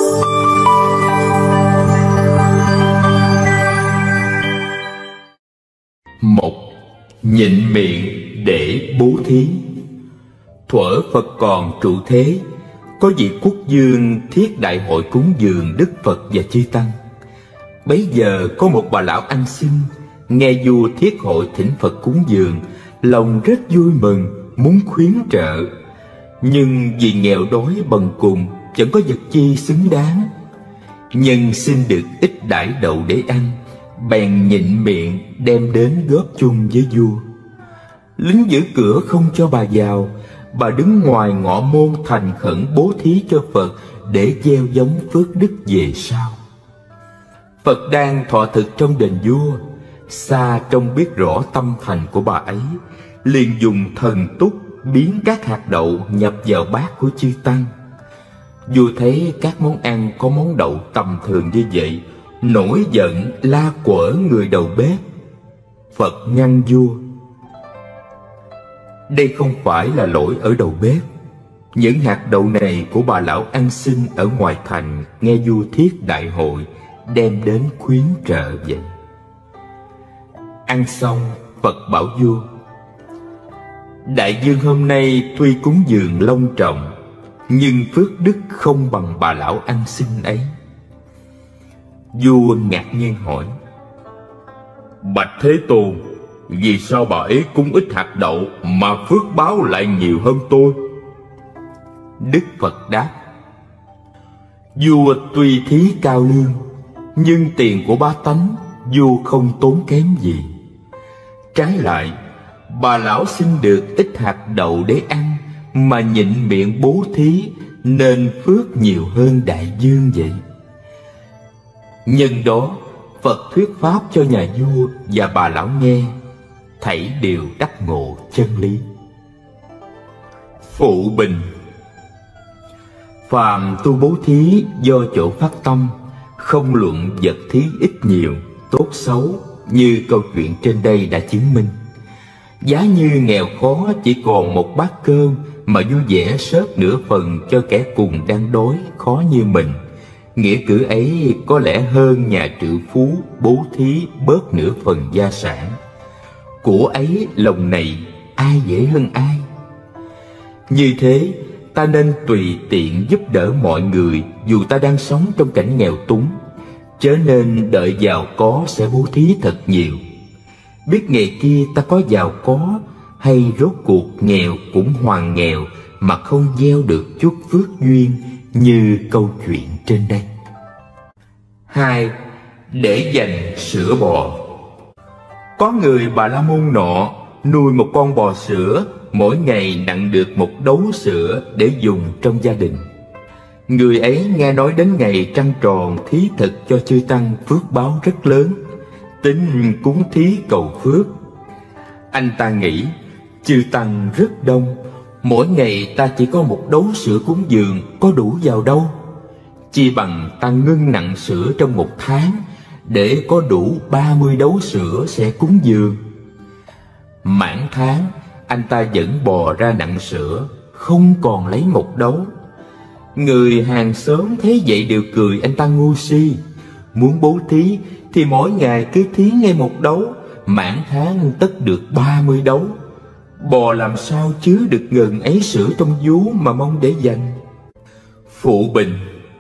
Một, nhịn miệng để bố thí. Thuở Phật còn trụ thế, có vị quốc vương thiết đại hội cúng dường Đức Phật và chư tăng. Bấy giờ có một bà lão ăn xin, nghe vua thiết hội thỉnh Phật cúng dường, lòng rất vui mừng, muốn khuyến trợ. Nhưng vì nghèo đói bần cùng, chẳng có vật chi xứng đáng. Nhân xin được ít đại đậu để ăn, bèn nhịn miệng đem đến góp chung với vua. Lính giữ cửa không cho bà vào, bà đứng ngoài ngọ môn thành khẩn bố thí cho Phật để gieo giống phước đức về sau. Phật đang thọ thực trong đền vua, xa trông biết rõ tâm thành của bà ấy, liền dùng thần túc biến các hạt đậu nhập vào bát của chư tăng. Vua thấy các món ăn có món đậu tầm thường như vậy, nổi giận la quở người đầu bếp. Phật ngăn vua: đây không phải là lỗi ở đầu bếp. Những hạt đậu này của bà lão ăn xin ở ngoài thành nghe vua thiết đại hội, đem đến khuyến trợ vậy. Ăn xong, Phật bảo vua: đại vương hôm nay tuy cúng dường long trọng, nhưng phước đức không bằng bà lão ăn xin ấy. Vua ngạc nhiên hỏi: bạch Thế Tôn, vì sao bà ấy cúng ít hạt đậu mà phước báo lại nhiều hơn tôi? Đức Phật đáp: vua tuy thí cao lương, nhưng tiền của bá tánh vua không tốn kém gì. Trái lại, bà lão xin được ít hạt đậu để ăn mà nhịn miệng bố thí, nên phước nhiều hơn đại vương vậy. Nhân đó, Phật thuyết pháp cho nhà vua và bà lão nghe, thảy đều đắc ngộ chân lý. Phụ bình: phàm tu bố thí do chỗ phát tâm, không luận vật thí ít nhiều, tốt xấu, như câu chuyện trên đây đã chứng minh. Giá như nghèo khó chỉ còn một bát cơm mà vui vẻ xớt nửa phần cho kẻ cùng đang đói khó như mình, nghĩa cử ấy có lẽ hơn nhà triệu phú bố thí bớt nửa phần gia sản. Của ấy lòng này ai dễ hơn ai? Như thế, ta nên tùy tiện giúp đỡ mọi người dù ta đang sống trong cảnh nghèo túng, chớ nên đợi giàu có sẽ bố thí thật nhiều. Biết ngày kia ta có giàu có, hay rốt cuộc nghèo cũng hoàn nghèo mà không gieo được chút phước duyên như câu chuyện trên đây. 2. Để dành sữa bò. Có người Bà La Môn nọ nuôi một con bò sữa, mỗi ngày nặng được một đấu sữa để dùng trong gia đình. Người ấy nghe nói đến ngày trăng tròn thí thực cho chư tăng phước báo rất lớn, tính cúng thí cầu phước. Anh ta nghĩ chư tăng rất đông, mỗi ngày ta chỉ có một đấu sữa cúng dường có đủ vào đâu. Chi bằng ta ngưng nặng sữa trong một tháng, để có đủ 30 đấu sữa sẽ cúng dường. Mãn tháng, anh ta dẫn bò ra nặng sữa, không còn lấy một đấu. Người hàng xóm thấy vậy đều cười anh ta ngu si. Muốn bố thí thì mỗi ngày cứ thí ngay một đấu, mãn tháng tất được 30 đấu. Bò làm sao chứa được ngần ấy sữa trong vú mà mong để dành. Phụ bình: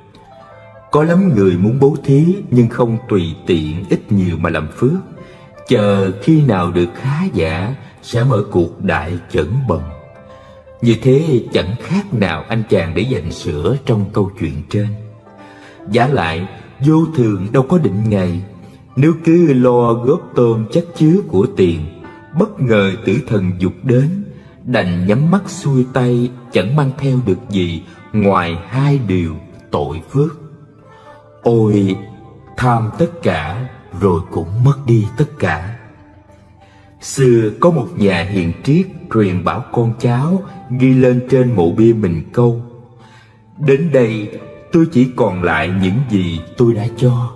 có lắm người muốn bố thí nhưng không tùy tiện ít nhiều mà làm phước, chờ khi nào được khá giả sẽ mở cuộc đại chẩn bần. Như thế chẳng khác nào anh chàng để dành sữa trong câu chuyện trên. Vả lại vô thường đâu có định ngày, nếu cứ lo góp tôm chất chứa của tiền, bất ngờ tử thần dục đến, đành nhắm mắt xuôi tay, chẳng mang theo được gì ngoài hai điều tội phước. Ôi, tham tất cả rồi cũng mất đi tất cả. Xưa có một nhà hiền triết truyền bảo con cháu ghi lên trên mộ bia mình câu: đến đây tôi chỉ còn lại những gì tôi đã cho.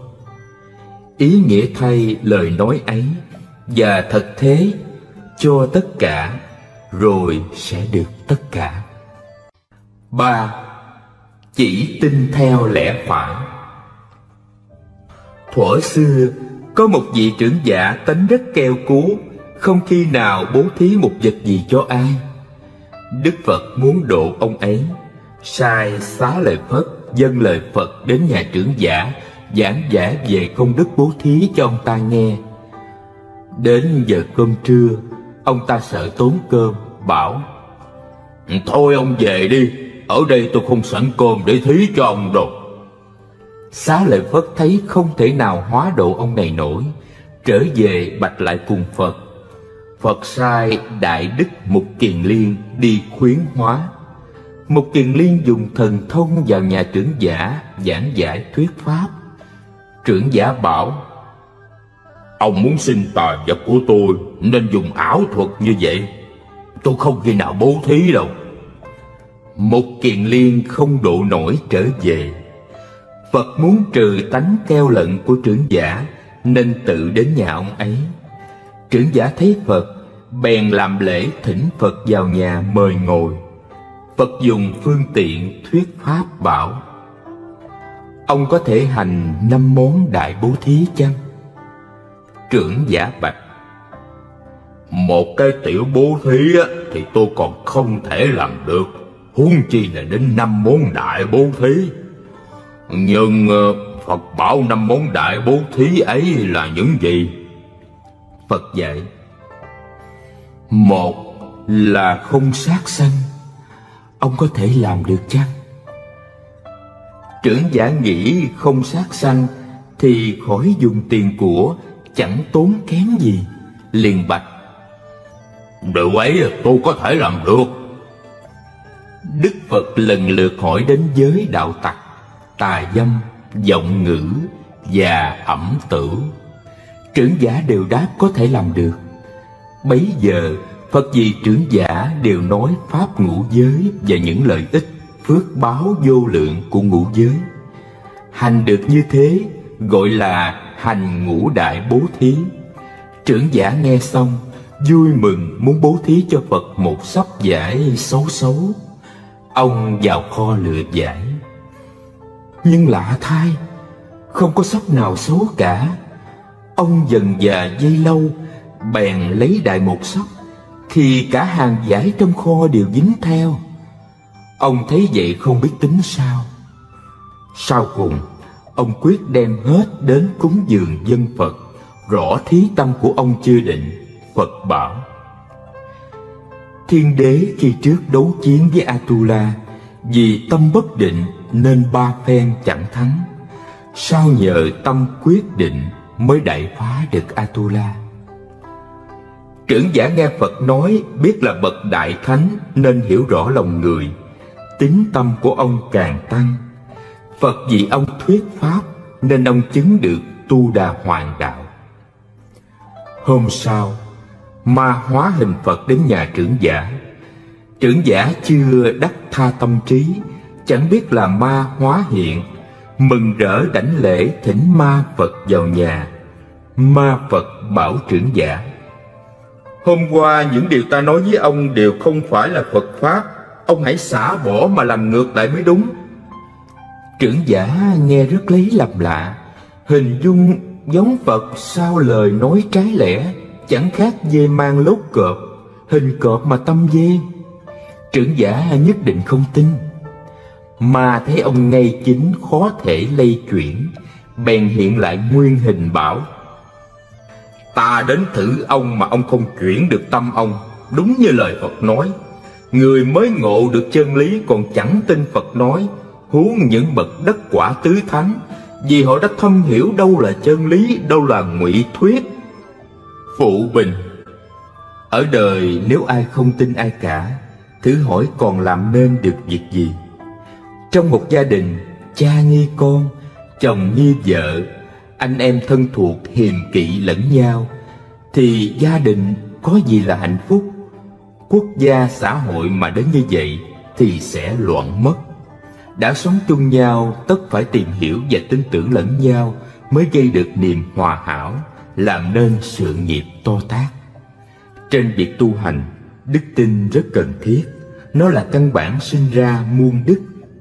Ý nghĩa thay lời nói ấy, và thật thế, cho tất cả rồi sẽ được tất cả. 3. chỉ tin theo lẽ phải. Thuở xưa có một vị trưởng giả tánh rất keo cú, không khi nào bố thí một vật gì cho ai. Đức Phật muốn độ ông ấy, sai Xá Lợi Phất dâng lời Phật đến nhà trưởng giả, giảng giải về công đức bố thí cho ông ta nghe. Đến giờ cơm trưa, ông ta sợ tốn cơm, bảo: thôi ông về đi, ở đây tôi không sẵn cơm để thí cho ông đâu. Xá Lợi Phất thấy không thể nào hóa độ ông này nổi, trở về bạch lại cùng Phật. Phật sai Đại Đức Mục Kiền Liên đi khuyến hóa. Mục Kiền Liên dùng thần thông vào nhà trưởng giả giảng giải thuyết pháp. Trưởng giả bảo: ông muốn xin tài vật của tôi nên dùng ảo thuật như vậy, tôi không khi nào bố thí đâu. Mục Kiền Liên không độ nổi trở về. Phật muốn trừ tánh keo lận của trưởng giả nên tự đến nhà ông ấy. Trưởng giả thấy Phật bèn làm lễ thỉnh Phật vào nhà mời ngồi. Phật dùng phương tiện thuyết pháp bảo: ông có thể hành 5 món đại bố thí chăng? Trưởng giả bạch: một cái tiểu bố thí thì tôi còn không thể làm được, huống chi là đến 5 món đại bố thí. Nhưng Phật bảo 5 món đại bố thí ấy là những gì? Phật dạy: một là không sát sanh. Ông có thể làm được chăng? Trưởng giả nghĩ không sát sanh thì khỏi dùng tiền của, chẳng tốn kém gì, liền bạch: điều ấy tôi có thể làm được. Đức Phật lần lượt hỏi đến giới đạo tặc, tà dâm, vọng ngữ và ẩm tử. Trưởng giả đều đáp có thể làm được. Bấy giờ Phật vì trưởng giả đều nói pháp ngũ giới và những lợi ích phước báo vô lượng của ngũ giới. Hành được như thế gọi là hành ngũ đại bố thí. Trưởng giả nghe xong vui mừng muốn bố thí cho Phật một sấp vải xấu xấu. Ông vào kho lựa vải, nhưng lạ thay, không có sấp nào xấu cả. Ông dần dà dây lâu, bèn lấy đại một sấp, thì cả hàng vải trong kho đều dính theo. Ông thấy vậy không biết tính sao. Sau cùng ông quyết đem hết đến cúng dường dân Phật, rõ thí tâm của ông chưa định. Phật bảo: thiên đế khi trước đấu chiến với Atula, vì tâm bất định nên 3 phen chẳng thắng. Sau nhờ tâm quyết định mới đại phá được Atula. Trưởng giả nghe Phật nói biết là bậc đại thánh nên hiểu rõ lòng người, tín tâm của ông càng tăng. Phật vì ông thuyết pháp nên ông chứng được Tu Đà Hoàng đạo. Hôm sau, ma hóa hình Phật đến nhà trưởng giả. Trưởng giả chưa đắc tha tâm trí, chẳng biết là ma hóa hiện, mừng rỡ đảnh lễ thỉnh ma Phật vào nhà. Ma Phật bảo trưởng giả: hôm qua những điều ta nói với ông đều không phải là Phật pháp, ông hãy xả bỏ mà làm ngược lại mới đúng. Trưởng giả nghe rất lấy làm lạ, hình dung giống Phật sao lời nói trái lẽ, chẳng khác dê mang lốt cọp, hình cọp mà tâm dê. Trưởng giả nhất định không tin. Mà thấy ông ngay chính khó thể lay chuyển, bèn hiện lại nguyên hình bảo: ta đến thử ông mà ông không chuyển được tâm ông, đúng như lời Phật nói. Người mới ngộ được chân lý còn chẳng tin Phật nói, huống những bậc đắc quả tứ thánh, vì họ đã thâm hiểu đâu là chân lý, đâu là ngụy thuyết. Phụ bình: ở đời nếu ai không tin ai cả, thử hỏi còn làm nên được việc gì? Trong một gia đình, cha nghi con, chồng nghi vợ, anh em thân thuộc hiềm kỵ lẫn nhau, thì gia đình có gì là hạnh phúc? Quốc gia xã hội mà đến như vậy thì sẽ loạn mất. Đã sống chung nhau tất phải tìm hiểu và tin tưởng lẫn nhau mới gây được niềm hòa hảo, làm nên sự nghiệp to tát. Trên việc tu hành, đức tin rất cần thiết. Nó là căn bản sinh ra muôn đức,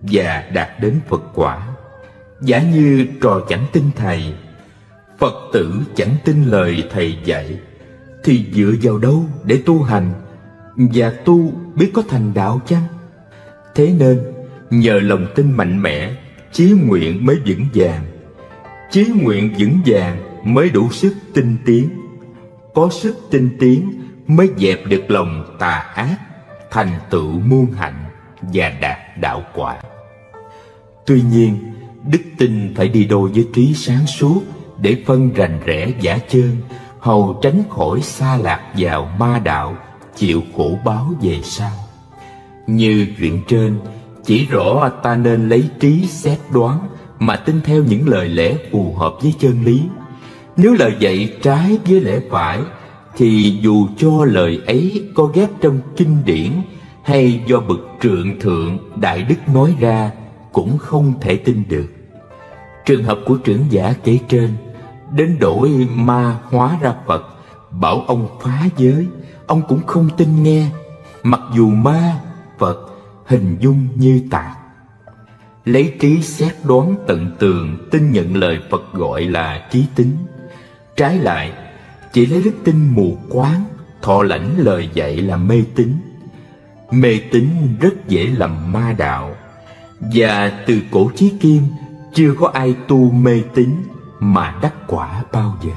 và đạt đến Phật quả. Giả như trò chẳng tin thầy, Phật tử chẳng tin lời thầy dạy, thì dựa vào đâu để tu hành, và tu biết có thành đạo chăng? Thế nên nhờ lòng tin mạnh mẽ, chí nguyện mới vững vàng. Chí nguyện vững vàng mới đủ sức tinh tiến. Có sức tinh tiến mới dẹp được lòng tà ác, thành tựu muôn hạnh và đạt đạo quả. Tuy nhiên, đức tin phải đi đôi với trí sáng suốt để phân rành rẽ giả chơn, hầu tránh khỏi sa lạc vào ma đạo, chịu khổ báo về sau. Như chuyện trên chỉ rõ ta nên lấy trí xét đoán mà tin theo những lời lẽ phù hợp với chân lý. Nếu lời dạy trái với lẽ phải, thì dù cho lời ấy có ghép trong kinh điển hay do bậc trượng thượng đại đức nói ra, cũng không thể tin được. Trường hợp của trưởng giả kể trên, đến đổi ma hóa ra Phật, bảo ông phá giới, ông cũng không tin nghe, mặc dù ma, Phật hình dung như tạc. Lấy trí xét đoán tận tường, tin nhận lời Phật gọi là trí tín. Trái lại, chỉ lấy đức tin mù quáng, thọ lãnh lời dạy là mê tín. Mê tín rất dễ lầm ma đạo, và từ cổ chí kim chưa có ai tu mê tín mà đắc quả bao giờ.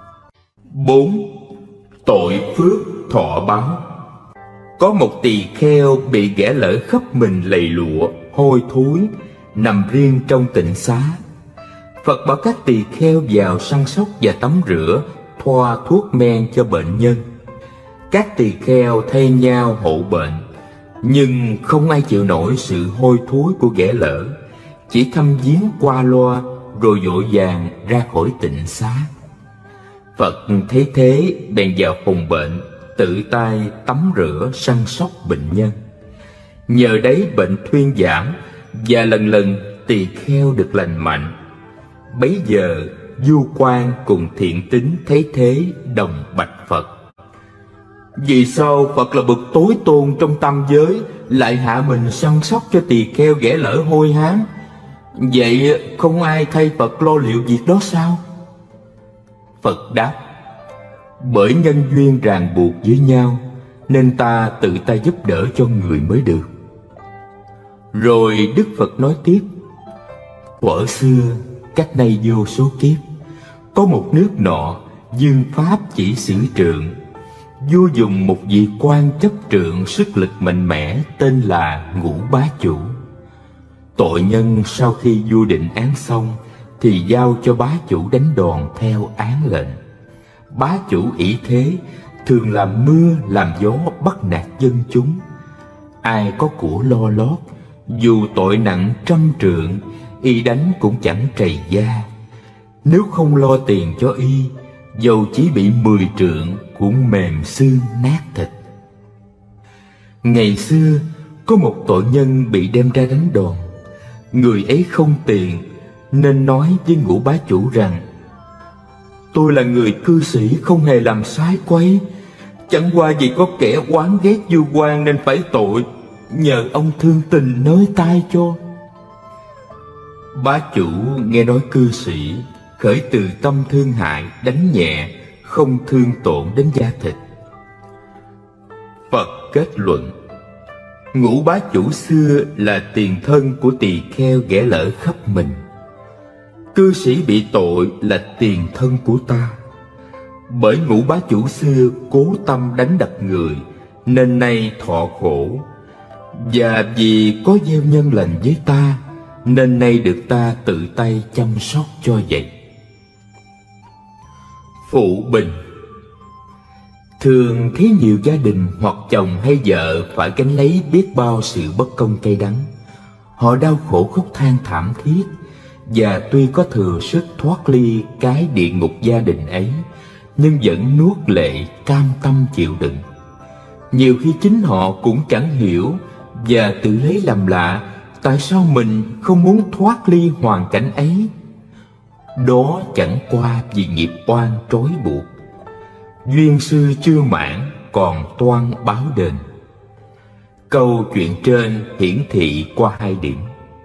4. Tội phước thọ báo. Có một tỳ kheo bị ghẻ lở khắp mình lầy lụa, hôi thối, nằm riêng trong tịnh xá. Phật bảo các tỳ kheo vào săn sóc và tắm rửa, thoa thuốc men cho bệnh nhân. Các tỳ kheo thay nhau hộ bệnh, nhưng không ai chịu nổi sự hôi thối của ghẻ lở, chỉ thăm viếng qua loa rồi vội vàng ra khỏi tịnh xá. Phật thấy thế bèn vào phòng bệnh, tự tay tắm rửa săn sóc bệnh nhân. Nhờ đấy bệnh thuyên giảm, và lần lần tỳ kheo được lành mạnh. Bấy giờ Du Quan cùng Thiện Tín thấy thế đồng bạch Phật: vì sao Phật là bậc tối tôn trong tam giới lại hạ mình săn sóc cho tỳ kheo ghẻ lở hôi hám? Vậy không ai thay Phật lo liệu việc đó sao? Phật đáp: bởi nhân duyên ràng buộc với nhau, nên ta tự tay giúp đỡ cho người mới được. Rồi Đức Phật nói tiếp: thuở xưa, cách nay vô số kiếp, có một nước nọ dương pháp chỉ xử trượng. Vua dùng một vị quan chấp trượng sức lực mạnh mẽ, tên là Ngũ Bá Chủ. Tội nhân sau khi vua định án xong thì giao cho bá chủ đánh đòn theo án lệnh. Bá chủ ỷ thế, thường làm mưa làm gió bắt nạt dân chúng. Ai có của lo lót, dù tội nặng 100 trượng, y đánh cũng chẳng trầy da. Nếu không lo tiền cho y, dầu chỉ bị 10 trượng cũng mềm xương nát thịt. Ngày xưa có một tội nhân bị đem ra đánh đòn. Người ấy không tiền, nên nói với Ngũ Bá Chủ rằng: tôi là người cư sĩ không hề làm sai quấy, chẳng qua vì có kẻ oán ghét vua quan nên phải tội, nhờ ông thương tình nới tay cho. Bá chủ nghe nói cư sĩ, khởi từ tâm thương hại, đánh nhẹ, không thương tổn đến da thịt. Phật kết luận: Ngũ Bá Chủ xưa là tiền thân của tỳ kheo ghẻ lở khắp mình. Cư sĩ bị tội là tiền thân của ta. Bởi Ngũ Bá Chủ xưa cố tâm đánh đập người, nên nay thọ khổ. Và vì có gieo nhân lành với ta, nên nay được ta tự tay chăm sóc cho vậy. Phụ bình. Thường thấy nhiều gia đình hoặc chồng hay vợ phải gánh lấy biết bao sự bất công cay đắng. Họ đau khổ khóc than thảm thiết, và tuy có thừa sức thoát ly cái địa ngục gia đình ấy, nhưng vẫn nuốt lệ cam tâm chịu đựng. Nhiều khi chính họ cũng chẳng hiểu, và tự lấy làm lạ tại sao mình không muốn thoát ly hoàn cảnh ấy. Đó chẳng qua vì nghiệp oan trói buộc. Duyên sư chưa mãn, còn toan báo đền. Câu chuyện trên hiển thị qua 2 điểm.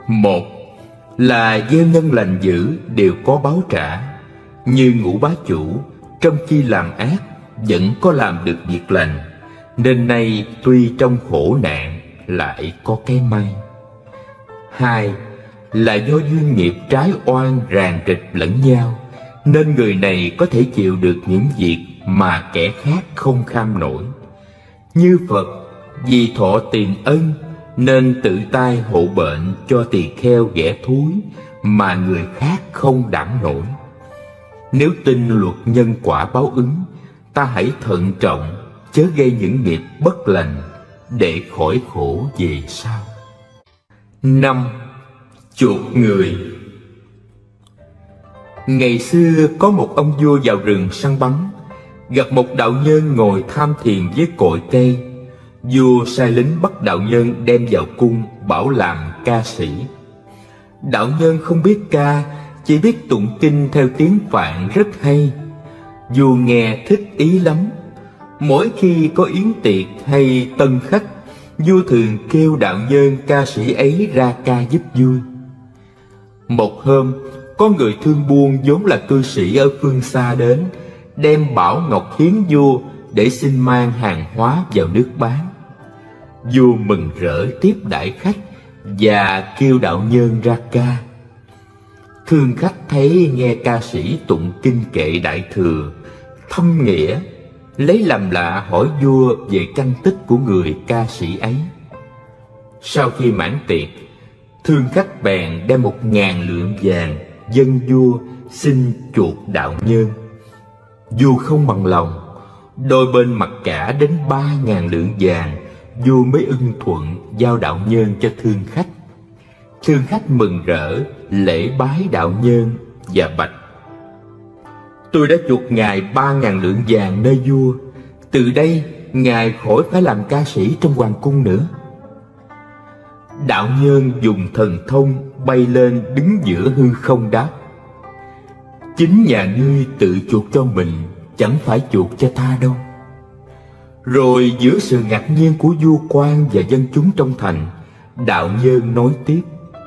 Một là gieo nhân lành dữ đều có báo trả, như Ngũ Bá Chủ trong khi làm ác vẫn có làm được việc lành, nên nay tuy trong khổ nạn lại có cái may. Hai là do duyên nghiệp trái oan ràng rịch lẫn nhau, nên người này có thể chịu được những việc mà kẻ khác không kham nổi. Như Phật vì thọ tiền ân nên tự tay hộ bệnh cho tỳ kheo ghẻ thúi mà người khác không đảm nổi. Nếu tin luật nhân quả báo ứng, ta hãy thận trọng, chớ gây những nghiệp bất lành để khỏi khổ về sau. 5. Chuột người. Ngày xưa có một ông vua vào rừng săn bắn, gặp một đạo nhân ngồi tham thiền với cội cây. Vua sai lính bắt đạo nhân đem vào cung, bảo làm ca sĩ. Đạo nhân không biết ca, chỉ biết tụng kinh theo tiếng Phạn rất hay. Vua nghe thích ý lắm. Mỗi khi có yến tiệc hay tân khách, vua thường kêu đạo nhân ca sĩ ấy ra ca giúp vui. Một hôm, có người thương buôn vốn là cư sĩ ở phương xa đến, đem bảo ngọc hiến vua để xin mang hàng hóa vào nước bán. Vua mừng rỡ tiếp đãi khách và kêu đạo nhân ra ca. Thương khách thấy nghe ca sĩ tụng kinh kệ Đại Thừa thâm nghĩa, lấy làm lạ hỏi vua về căn tích của người ca sĩ ấy. Sau khi mãn tiệc, thương khách bèn đem 1000 lượng vàng dâng vua xin chuộc đạo nhân. Vua không bằng lòng, đôi bên mặc cả đến 3000 lượng vàng, vua mới ưng thuận giao đạo nhân cho thương khách. Thương khách mừng rỡ lễ bái đạo nhân và bạch: tôi đã chuộc ngài 3000 lượng vàng nơi vua, từ đây ngài khỏi phải làm ca sĩ trong hoàng cung nữa. Đạo nhân dùng thần thông bay lên đứng giữa hư không đáp: chính nhà ngươi tự chuộc cho mình, chẳng phải chuộc cho ta đâu. Rồi giữa sự ngạc nhiên của vua quan và dân chúng trong thành, đạo nhân nói tiếp: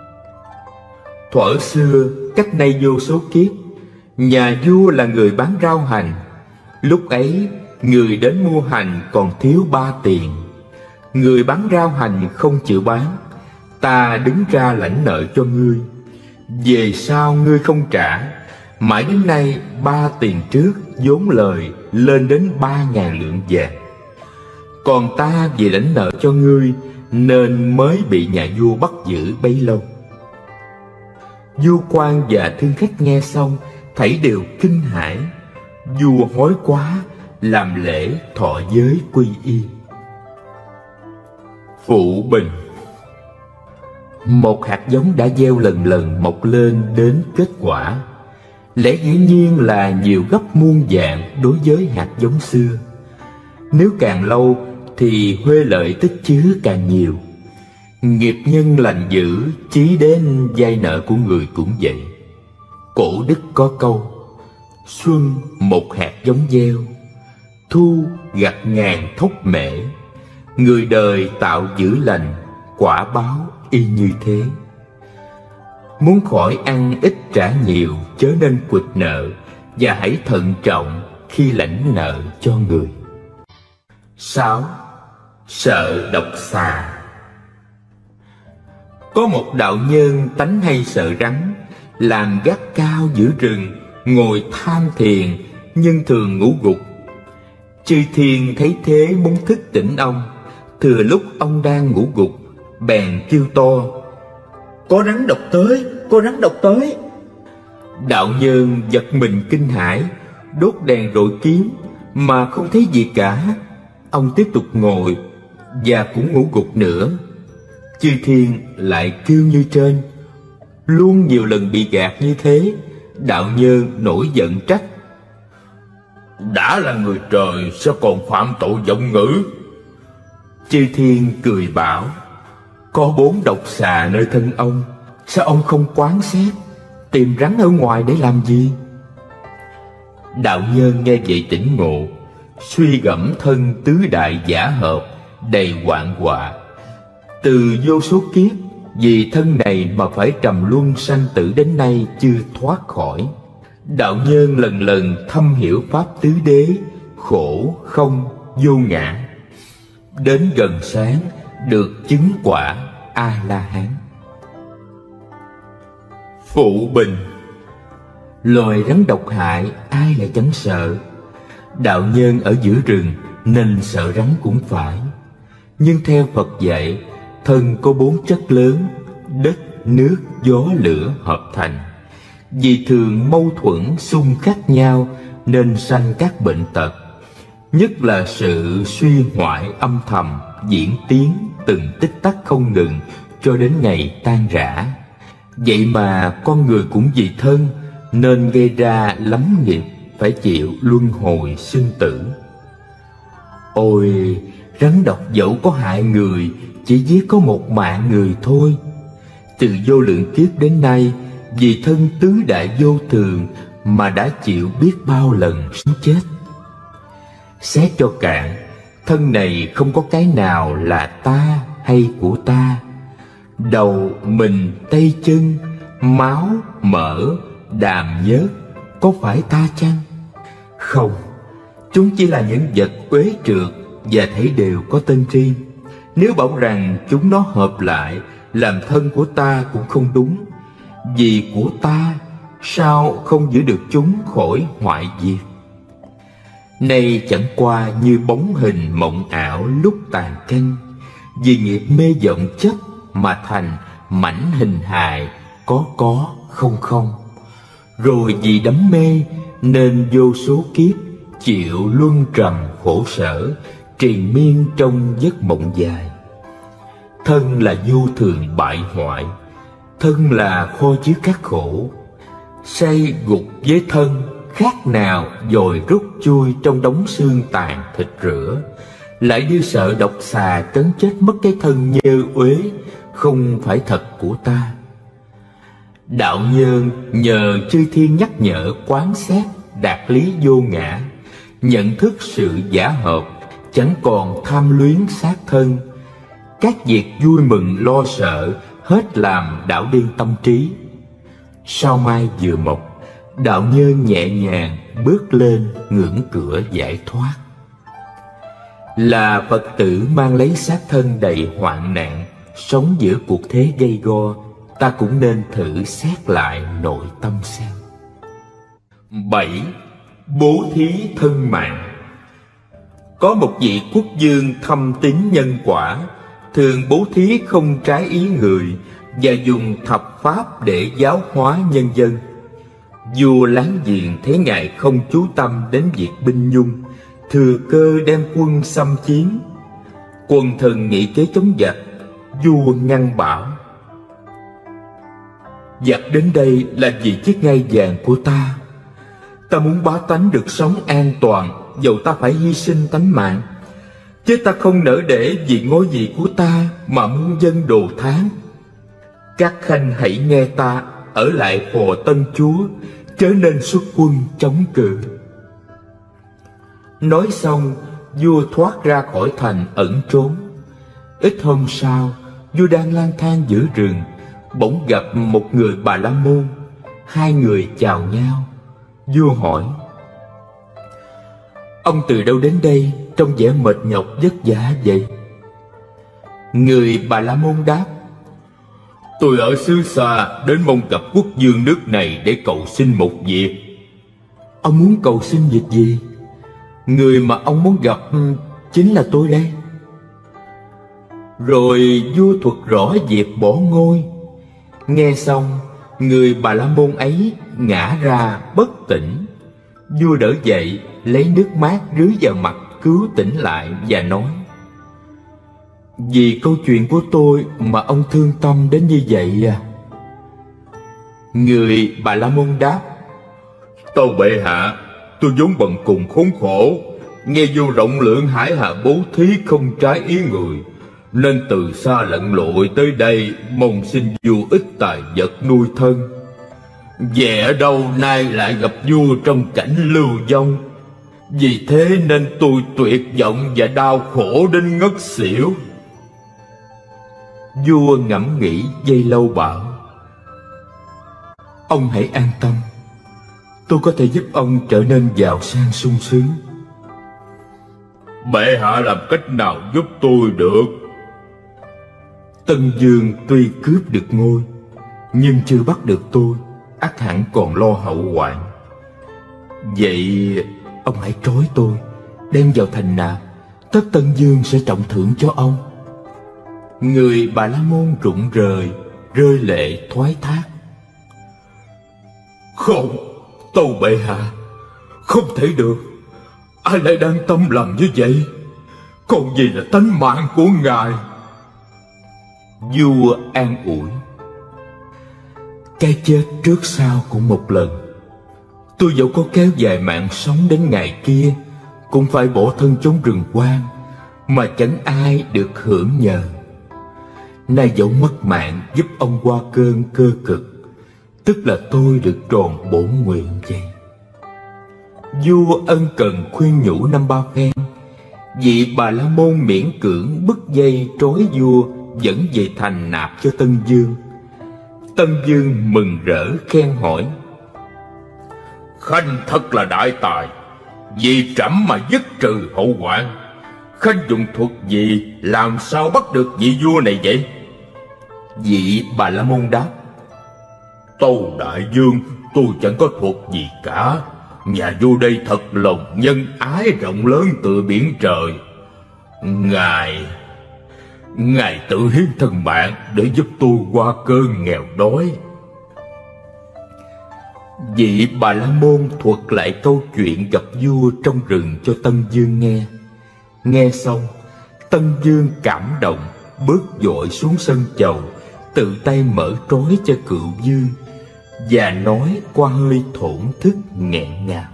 thuở xưa cách nay vô số kiếp, nhà vua là người bán rau hành. Lúc ấy người đến mua hành còn thiếu 3 tiền. Người bán rau hành không chịu bán, ta đứng ra lãnh nợ cho ngươi. Về sau ngươi không trả, mãi đến nay 3 tiền trước vốn lời lên đến 3000 lượng vàng. Còn ta vì lãnh nợ cho ngươi nên mới bị nhà vua bắt giữ bấy lâu. Vua quan và thương khách nghe xong thảy đều kinh hãi. Vua hối quá, làm lễ thọ giới quy y. Phụ bình. Một hạt giống đã gieo lần lần mọc lên đến kết quả, lẽ dĩ nhiên là nhiều gấp muôn vàn đối với hạt giống xưa. Nếu càng lâu thì huê lợi tích chứa càng nhiều. Nghiệp nhân lành dữ chí đến vay nợ của người cũng vậy. Cổ đức có câu: xuân một hạt giống gieo, thu gặt ngàn thóc mễ. Người đời tạo dữ lành, quả báo y như thế. Muốn khỏi ăn ít trả nhiều, chớ nên quỵt nợ, và hãy thận trọng khi lãnh nợ cho người. 6. Sợ độc xà. Có một đạo nhân tánh hay sợ rắn, làm gác cao giữa rừng, ngồi tham thiền nhưng thường ngủ gục. Chư thiên thấy thế muốn thức tỉnh ông. Thừa lúc ông đang ngủ gục, bèn kêu to: có rắn độc tới, có rắn độc tới. Đạo nhân giật mình kinh hãi, đốt đèn rọi kiếm mà không thấy gì cả. Ông tiếp tục ngồi và cũng ngủ gục nữa. Chư thiên lại kêu như trên. Luôn nhiều lần bị gạt như thế, đạo nhân nổi giận trách: đã là người trời sao còn phạm tội vọng ngữ. Chư thiên cười bảo: có 4 độc xà nơi thân ông, sao ông không quán xét, tìm rắn ở ngoài để làm gì? Đạo nhân nghe vậy tỉnh ngộ, suy gẫm thân tứ đại giả hợp đầy hoạn họa. Từ vô số kiếp vì thân này mà phải trầm luân sanh tử đến nay chưa thoát khỏi. Đạo nhân lần lần thâm hiểu pháp tứ đế, khổ không vô ngã. Đến gần sáng được chứng quả A-la-hán. Phụ bình: loài rắn độc hại ai lại chẳng sợ. Đạo nhân ở giữa rừng nên sợ rắn cũng phải. Nhưng theo Phật dạy, thân có 4 chất lớn: đất, nước, gió, lửa hợp thành. Vì thường mâu thuẫn xung khắc nhau nên sanh các bệnh tật, nhất là sự suy hoại âm thầm diễn tiến từng tích tắc không ngừng cho đến ngày tan rã. Vậy mà con người cũng vì thân nên gây ra lắm nghiệp, phải chịu luân hồi sinh tử. Ôi, rắn độc dẫu có hại người, chỉ giết có một mạng người thôi. Từ vô lượng kiếp đến nay, vì thân tứ đại vô thường mà đã chịu biết bao lần sống chết. Xét cho cạn, thân này không có cái nào là ta hay của ta. Đầu, mình, tay chân, máu, mỡ, đàm nhớt, có phải ta chăng? Không, chúng chỉ là những vật uế trượt và thảy đều có tên riêng. Nếu bảo rằng chúng nó hợp lại làm thân của ta cũng không đúng. Vì của ta, sao không giữ được chúng khỏi hoại diệt? Nay chẳng qua như bóng hình mộng ảo lúc tàn canh. Vì nghiệp mê vọng chấp mà thành mảnh hình hài có không. Rồi vì đắm mê nên vô số kiếp chịu luân trầm khổ sở, triền miên trong giấc mộng dài. Thân là vô thường bại hoại, thân là kho chứa các khổ. Say gục với thân, khác nào dồi rút chui trong đống xương tàn thịt rữa. Lại như sợ độc xà cắn chết mất cái thân nhơ uế, không phải thật của ta. Đạo nhân nhờ chư thiên nhắc nhở quán xét đạt lý vô ngã, nhận thức sự giả hợp, chẳng còn tham luyến xác thân. Các việc vui mừng lo sợ hết làm đảo điên tâm trí. Sao mai vừa mọc, đạo nhân nhẹ nhàng bước lên ngưỡng cửa giải thoát. Là Phật tử mang lấy xác thân đầy hoạn nạn, sống giữa cuộc thế gay go, ta cũng nên thử xét lại nội tâm xem. 7. Bố thí thân mạng. Có một vị quốc vương thâm tín nhân quả, thường bố thí không trái ý người và dùng thập pháp để giáo hóa nhân dân. Vua láng giềng thấy ngài không chú tâm đến việc binh nhung, thừa cơ đem quân xâm chiếm. Quần thần nghĩ kế chống giặc, vua ngăn bảo: giặc đến đây là vì chiếc ngai vàng của ta. Ta muốn bá tánh được sống an toàn, dầu ta phải hy sinh tánh mạng. Chứ ta không nỡ để vì ngôi vị của ta mà muôn dân đồ thán. Các khanh hãy nghe ta, ở lại phò Tân Chúa, chớ nên xuất quân chống cự. Nói xong, vua thoát ra khỏi thành ẩn trốn. Ít hôm sau, vua đang lang thang giữa rừng, bỗng gặp một người Bà La Môn. Hai người chào nhau. Vua hỏi: ông từ đâu đến đây, trông vẻ mệt nhọc vất vả vậy? Người Bà La Môn đáp: tôi ở xứ xa đến mong gặp quốc vương nước này để cầu xin một việc. Ông muốn cầu xin việc gì? Người mà ông muốn gặp chính là tôi đây. Rồi vua thuật rõ việc bỏ ngôi. Nghe xong, người Bà La Môn ấy ngã ra bất tỉnh. Vua đỡ dậy, lấy nước mát rưới vào mặt cứu tỉnh lại và nói: vì câu chuyện của tôi mà ông thương tâm đến như vậy à? Người Bà La Môn đáp: tâu bệ hạ, tôi vốn bần cùng khốn khổ, nghe vua rộng lượng hải hạ bố thí không trái ý người, nên từ xa lặn lội tới đây mong xin vua ít tài vật nuôi thân. Về đâu nay lại gặp vua trong cảnh lưu vong. Vì thế nên tôi tuyệt vọng và đau khổ đến ngất xỉu. Vua ngẫm nghĩ giây lâu bảo: ông hãy an tâm, tôi có thể giúp ông trở nên giàu sang sung sướng. Bệ hạ làm cách nào giúp tôi được? Tân Dương tuy cướp được ngôi, nhưng chưa bắt được tôi, ắt hẳn còn lo hậu hoạn. Vậy ông hãy trói tôi, đem vào thành nạp, tất Tân Dương sẽ trọng thưởng cho ông. Người Bà La Môn rụng rời, rơi lệ thoái thác. Không, tâu bệ hạ, không thể được. Ai lại đang tâm làm như vậy? Còn gì là tánh mạng của ngài? Vua an ủi: cái chết trước sau cũng một lần. Tôi dẫu có kéo dài mạng sống đến ngày kia, cũng phải bỏ thân chốn rừng hoang, mà chẳng ai được hưởng nhờ. Nay dẫu mất mạng giúp ông qua cơn cơ cực, tức là tôi được tròn bổn nguyện vậy. Vua ân cần khuyên nhủ năm ba phen, vị Bà La Môn miễn cưỡng bứt dây trói vua, dẫn về thành nạp cho Tân Dương. Tân Dương mừng rỡ khen hỏi: Khanh thật là đại tài, vì trẫm mà dứt trừ hậu hoạn. Khanh dùng thuật gì làm sao bắt được vị vua này vậy? Vị Bà La Môn đáp: Tâu đại vương, tôi chẳng có thuật gì cả. Nhà vua đây thật lòng nhân ái rộng lớn tựa biển trời. Ngài tự hiến thân mạng để giúp tôi qua cơn nghèo đói. Vị Bà La Môn thuật lại câu chuyện gặp vua trong rừng cho Tân Dương nghe. Nghe xong, Tân Dương cảm động, bước vội xuống sân chầu, tự tay mở trói cho cựu dương, và nói qua hơi thổn thức nghẹn ngào: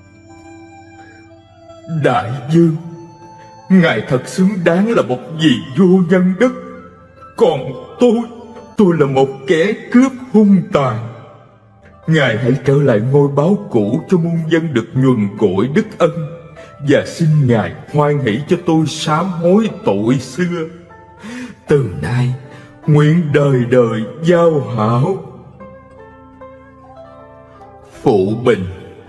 Đại vương, ngài thật xứng đáng là một vị vua nhân đức. Còn tôi là một kẻ cướp hung tàn. Ngài hãy trở lại ngôi báo cũ cho muôn dân được nhuần cội đức ân, và xin ngài hoan hỷ cho tôi sám hối tội xưa. Từ nay nguyện đời đời giao hảo. Phụ bình.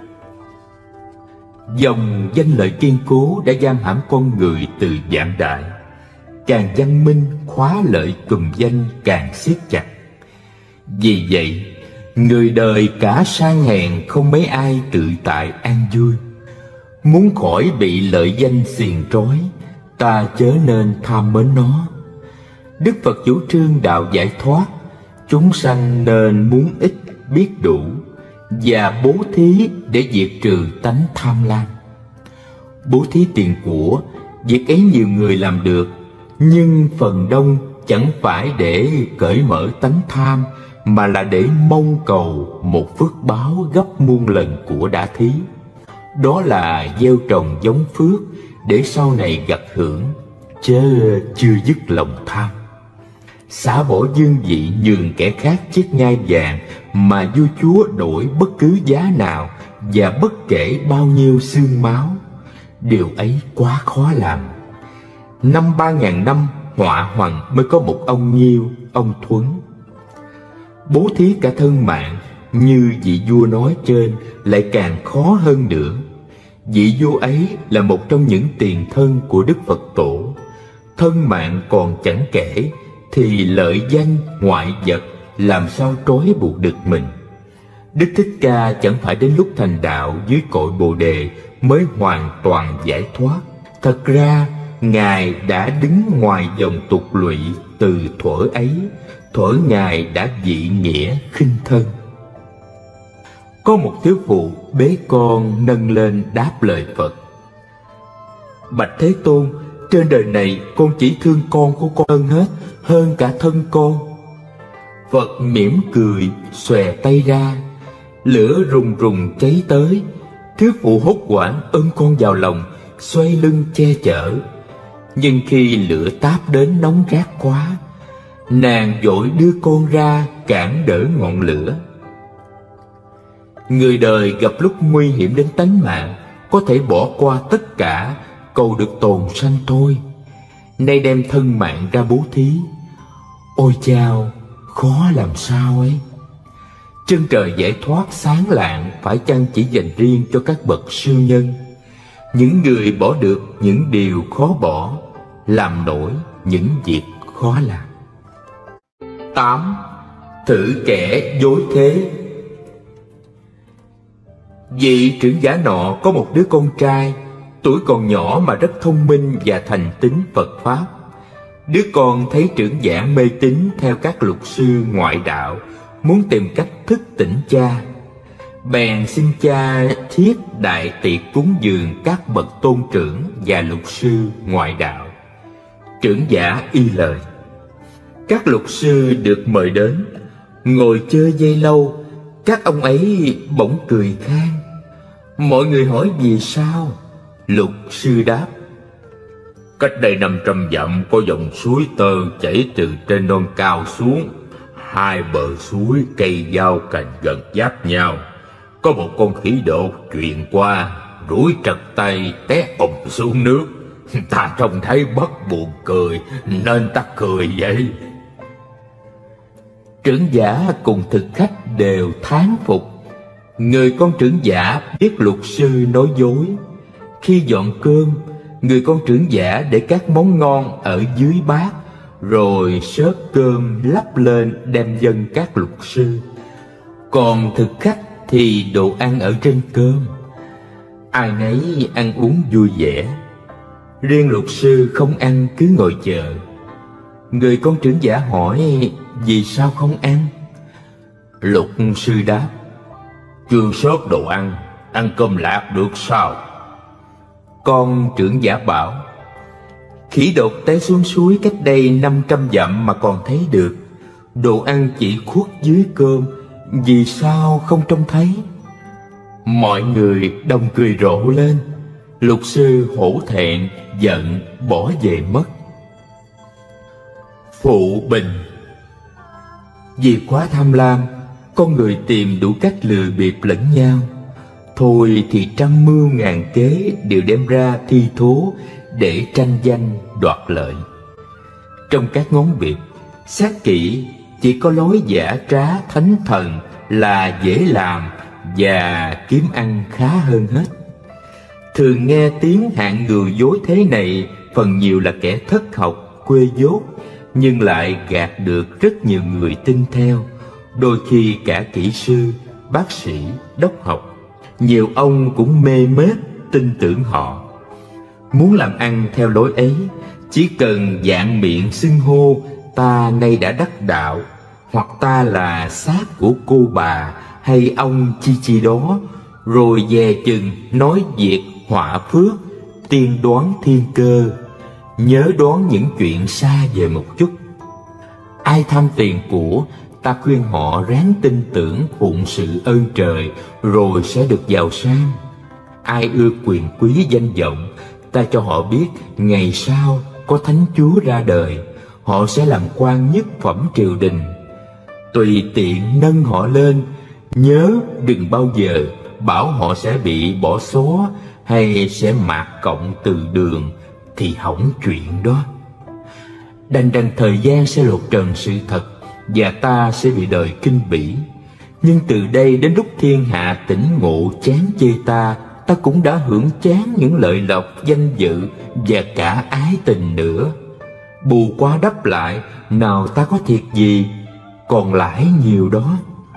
Dòng danh lợi kiên cố đã giam hãm con người từ vạn đại. Càng văn minh, khóa lợi cùm danh càng siết chặt. Vì vậy, người đời cả sang hèn không mấy ai tự tại an vui. Muốn khỏi bị lợi danh xiềng trói, ta chớ nên tham mến nó. Đức Phật chủ trương đạo giải thoát, chúng sanh nên muốn ít biết đủ, và bố thí để diệt trừ tánh tham lam. Bố thí tiền của, việc ấy nhiều người làm được, nhưng phần đông chẳng phải để cởi mở tánh tham, mà là để mong cầu một phước báo gấp muôn lần của đã thí. Đó là gieo trồng giống phước để sau này gặt hưởng, chớ chưa dứt lòng tham. Xả bỏ dương vị nhường kẻ khác chiếc ngai vàng mà vua chúa đổi bất cứ giá nào, và bất kể bao nhiêu xương máu. Điều ấy quá khó làm. Năm 3000 năm họa hoằng mới có một ông Nhiêu, ông Thuấn. Bố thí cả thân mạng như vị vua nói trên lại càng khó hơn nữa. Vị vua ấy là một trong những tiền thân của Đức Phật Tổ. Thân mạng còn chẳng kể, thì lợi danh ngoại vật làm sao trói buộc được mình. Đức Thích Ca chẳng phải đến lúc thành đạo dưới cội Bồ Đề mới hoàn toàn giải thoát. Thật ra Ngài đã đứng ngoài dòng tục lụy từ thuở ấy. Thuở Ngài đã dị nghĩa khinh thân. Có một thiếu phụ bế con nâng lên đáp lời Phật: Bạch Thế Tôn, trên đời này con chỉ thương con của con hơn hết, hơn cả thân con. Phật mỉm cười, xòe tay ra. Lửa rùng rùng cháy tới. Thiếu phụ hốt hoảng ôm con vào lòng, xoay lưng che chở. Nhưng khi lửa táp đến nóng rát quá, nàng vội đưa con ra cản đỡ ngọn lửa. Người đời gặp lúc nguy hiểm đến tánh mạng, có thể bỏ qua tất cả, cầu được tồn sanh thôi. Nay đem thân mạng ra bố thí, Ôi chao, khó làm sao ấy. Chân trời giải thoát sáng lạng phải chăng chỉ dành riêng cho các bậc siêu nhân, những người bỏ được những điều khó bỏ, làm nổi những việc khó làm. 8. Thử kẻ dối thế. Vị trưởng giả nọ có một đứa con trai, tuổi còn nhỏ mà rất thông minh và thành tín Phật Pháp. Đứa con thấy trưởng giả mê tín theo các luật sư ngoại đạo, muốn tìm cách thức tỉnh cha. Bèn xin cha thiết đại tiệc cúng dường các bậc tôn trưởng và luật sư ngoại đạo. Trưởng giả y lời. Các luật sư được mời đến, ngồi chơi dây lâu. Các ông ấy bỗng cười khan. Mọi người hỏi vì sao? Luật sư đáp: cách đây 500 dặm có dòng suối Tơ chảy từ trên non cao xuống. Hai bờ suối cây giao cành gần giáp nhau. Có một con khỉ đột truyền qua, rủi trật tay té ùm xuống nước. Ta trông thấy bất buồn cười nên ta cười vậy. Trưởng giả cùng thực khách đều thán phục. Người con trưởng giả biết luật sư nói dối. Khi dọn cơm, người con trưởng giả để các món ngon ở dưới bát, rồi xớt cơm lắp lên đem dâng các luật sư. Còn thực khách thì đồ ăn ở trên cơm. Ai nấy ăn uống vui vẻ. Riêng luật sư không ăn, cứ ngồi chờ. Người con trưởng giả hỏi vì sao không ăn. Luật sư đáp: chưa xớt đồ ăn, ăn cơm lạc được sao? Con trưởng giả bảo: khỉ đột té xuống suối cách đây 500 dặm mà còn thấy được. Đồ ăn chỉ khuất dưới cơm, vì sao không trông thấy? Mọi người đồng cười rộ lên. Luật sư hổ thẹn, giận, bỏ về mất. Phụ bình. Vì quá tham lam, con người tìm đủ cách lừa bịp lẫn nhau. Thôi thì trăm mưu ngàn kế đều đem ra thi thố để tranh danh đoạt lợi. Trong các ngón việc, xét kỹ chỉ có lối giả trá thánh thần là dễ làm và kiếm ăn khá hơn hết. Thường nghe tiếng hạng người dối thế này phần nhiều là kẻ thất học, quê dốt, nhưng lại gạt được rất nhiều người tin theo, đôi khi cả kỹ sư, bác sĩ, đốc học. Nhiều ông cũng mê mết tin tưởng họ. Muốn làm ăn theo lối ấy, chỉ cần vạn miệng xưng hô ta nay đã đắc đạo, hoặc ta là xác của cô bà hay ông chi đó, rồi dè chừng nói việc họa phước, tiên đoán thiên cơ, nhớ đoán những chuyện xa về một chút. Ai tham tiền của, ta khuyên họ ráng tin tưởng phụng sự ơn trời, rồi sẽ được giàu sang. Ai ưa quyền quý danh vọng, ta cho họ biết ngày sau có thánh chúa ra đời, họ sẽ làm quan nhất phẩm triều đình. Tùy tiện nâng họ lên, nhớ đừng bao giờ bảo họ sẽ bị bỏ xó hay sẽ mạt cộng từ đường, thì hỏng chuyện đó. Đành rằng thời gian sẽ lột trần sự thật, và ta sẽ bị đời kinh bỉ. Nhưng từ đây đến lúc thiên hạ tỉnh ngộ chán chê ta cũng đã hưởng chán những lợi lộc, danh dự và cả ái tình nữa. Bù qua đắp lại, nào ta có thiệt gì, còn lãi nhiều đó.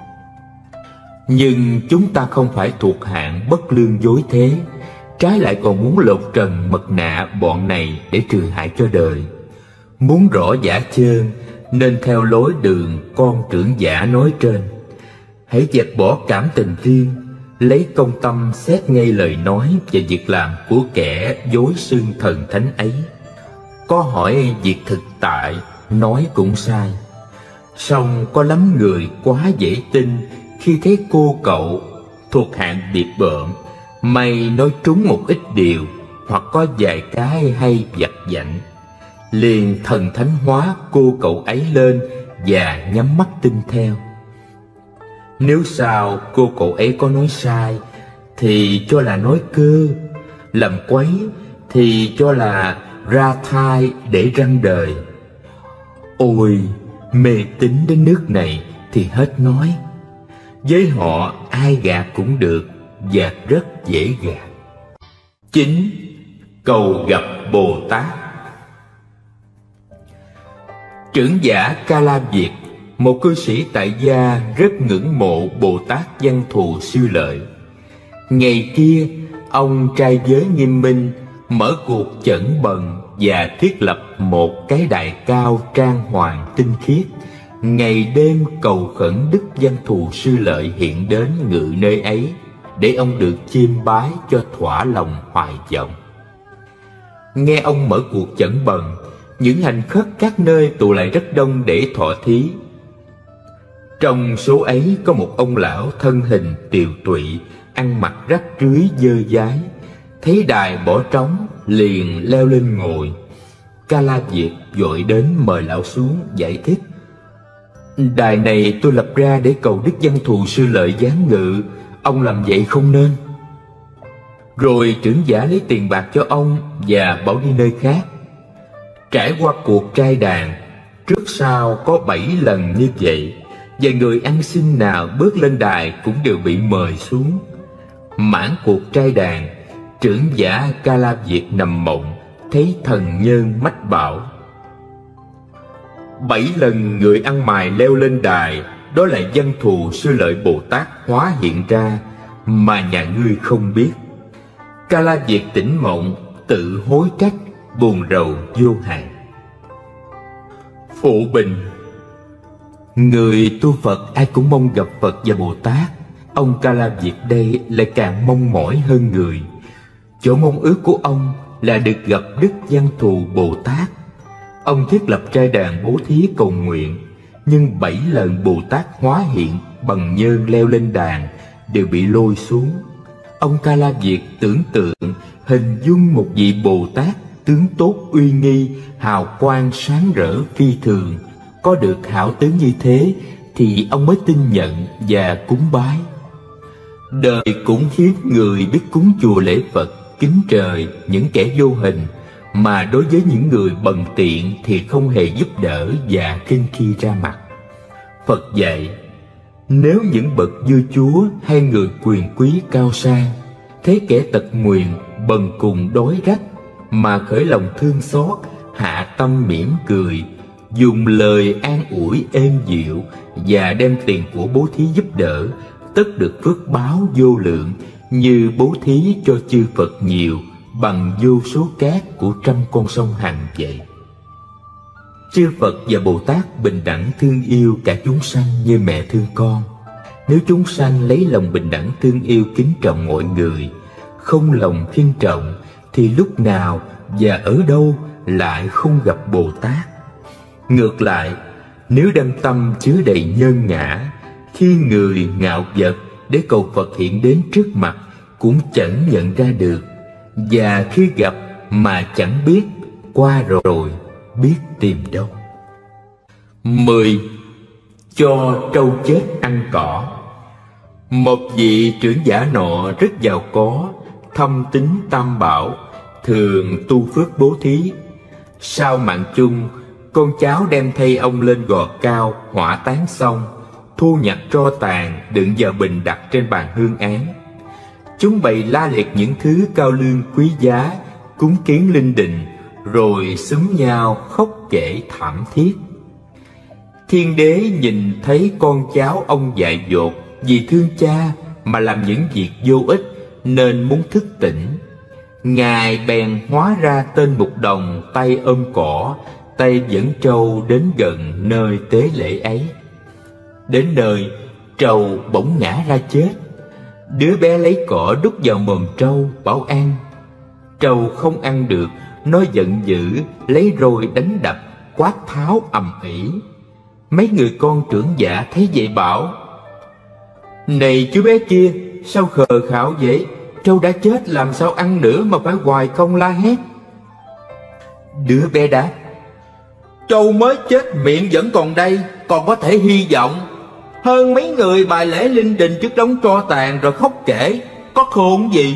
Nhưng chúng ta không phải thuộc hạng bất lương dối thế, trái lại còn muốn lột trần mật nạ bọn này để trừ hại cho đời. Muốn rõ giả chơn nên theo lối đường con trưởng giả nói trên. Hãy dẹp bỏ cảm tình riêng, lấy công tâm xét ngay lời nói và việc làm của kẻ dối xưng thần thánh ấy. Có hỏi việc thực tại, nói cũng sai. Song có lắm người quá dễ tin khi thấy cô cậu thuộc hạng điệp bợm, may nói trúng một ít điều, hoặc có vài cái hay vặt vãnh, liền thần thánh hóa cô cậu ấy lên và nhắm mắt tin theo. Nếu sao cô cậu ấy có nói sai thì cho là nói cơ, làm quấy thì cho là ra thai để răng đời. Ôi, Mê tín đến nước này thì hết nói. Với họ ai gạt cũng được và rất dễ gạt. 9. Cầu gặp Bồ Tát. Trưởng giả Ca La Việt, một cư sĩ tại gia, rất ngưỡng mộ Bồ Tát Văn Thù Sư Lợi. Ngày kia, ông trai giới nghiêm minh, mở cuộc chẩn bần và thiết lập một cái đài cao trang hoàng tinh khiết, ngày đêm cầu khẩn Đức Văn Thù Sư Lợi hiện đến ngự nơi ấy, để ông được chiêm bái cho thỏa lòng hoài vọng. Nghe ông mở cuộc chẩn bần, những hành khất các nơi tụ lại rất đông để thọ thí. Trong số ấy có một ông lão thân hình tiều tụy, ăn mặc rách rưới dơ dái, thấy đài bỏ trống liền leo lên ngồi. Ca La Việt vội đến mời lão xuống giải thích: Đài này tôi lập ra để cầu Đức Văn Thù Sư Lợi giáng ngự, ông làm vậy không nên. Rồi trưởng giả lấy tiền bạc cho ông và bảo đi nơi khác. Trải qua cuộc trai đàn, trước sau có 7 lần như vậy, và người ăn xin nào bước lên đài cũng đều bị mời xuống. Mãn cuộc trai đàn, trưởng giả Ca La Việt nằm mộng, thấy thần nhân mách bảo: 7 lần người ăn mày leo lên đài, đó là Văn Thù Sư Lợi Bồ Tát hóa hiện ra, mà nhà ngươi không biết. Ca La Việt tỉnh mộng, tự hối trách, buồn rầu vô hạn. Phụ bình: người tu Phật ai cũng mong gặp Phật và Bồ Tát. Ông Ca La Việt đây lại càng mong mỏi hơn người. Chỗ mong ước của ông là được gặp Đức Văn Thù Bồ Tát. Ông thiết lập trai đàn bố thí cầu nguyện, nhưng 7 lần Bồ Tát hóa hiện bằng nhơn leo lên đàn đều bị lôi xuống. Ông Ca La Việt tưởng tượng hình dung một vị Bồ Tát tướng tốt uy nghi, hào quang sáng rỡ phi thường. Có được hảo tướng như thế thì ông mới tin nhận và cúng bái. Đời cũng hiếm người biết cúng chùa lễ Phật, kính trời những kẻ vô hình, mà đối với những người bần tiện thì không hề giúp đỡ và khinh khi ra mặt. Phật dạy: nếu những bậc vua chúa hay người quyền quý cao sang thấy kẻ tật nguyền, bần cùng đói rách mà khởi lòng thương xót, hạ tâm mỉm cười, dùng lời an ủi êm dịu và đem tiền của bố thí giúp đỡ, tất được phước báo vô lượng, như bố thí cho chư Phật nhiều bằng vô số cát của trăm con sông Hằng vậy. Chư Phật và Bồ Tát bình đẳng thương yêu cả chúng sanh như mẹ thương con. Nếu chúng sanh lấy lòng bình đẳng thương yêu kính trọng mọi người, không lòng khiêng trọng, thì lúc nào và ở đâu lại không gặp Bồ Tát. Ngược lại, nếu đem tâm chứa đầy nhân ngã, khi người ngạo vật để cầu Phật hiện đến trước mặt cũng chẳng nhận ra được, và khi gặp mà chẳng biết, qua rồi biết tìm đâu. 10. Cho trâu chết ăn cỏ. Một vị trưởng giả nọ rất giàu có, thâm tín tam bảo, thường tu phước bố thí. Sau mạng chung, con cháu đem thay ông lên gò cao, hỏa táng xong, thu nhặt tro tàn đựng vào bình đặt trên bàn hương án. Chúng bày la liệt những thứ cao lương quý giá, cúng kiến linh đình, rồi xúm nhau khóc kể thảm thiết. Thiên đế nhìn thấy con cháu ông dại dột vì thương cha mà làm những việc vô ích, nên muốn thức tỉnh. Ngài bèn hóa ra tên Mục Đồng, tay ôm cỏ, tay dẫn trâu đến gần nơi tế lễ ấy. Đến nơi, trâu bỗng ngã ra chết. Đứa bé lấy cỏ đút vào mồm trâu, bảo ăn. Trâu không ăn được, nó giận dữ, lấy roi đánh đập, quát tháo ầm ĩ. Mấy người con trưởng giả thấy vậy bảo: này chú bé kia, sao khờ khạo vậy? Trâu đã chết làm sao ăn nữa mà phải hoài công la hét. Đứa bé đáp: trâu mới chết miệng vẫn còn đây, còn có thể hy vọng. Hơn mấy người bài lễ linh đình trước đống tro tàn rồi khóc kể, có khôn gì?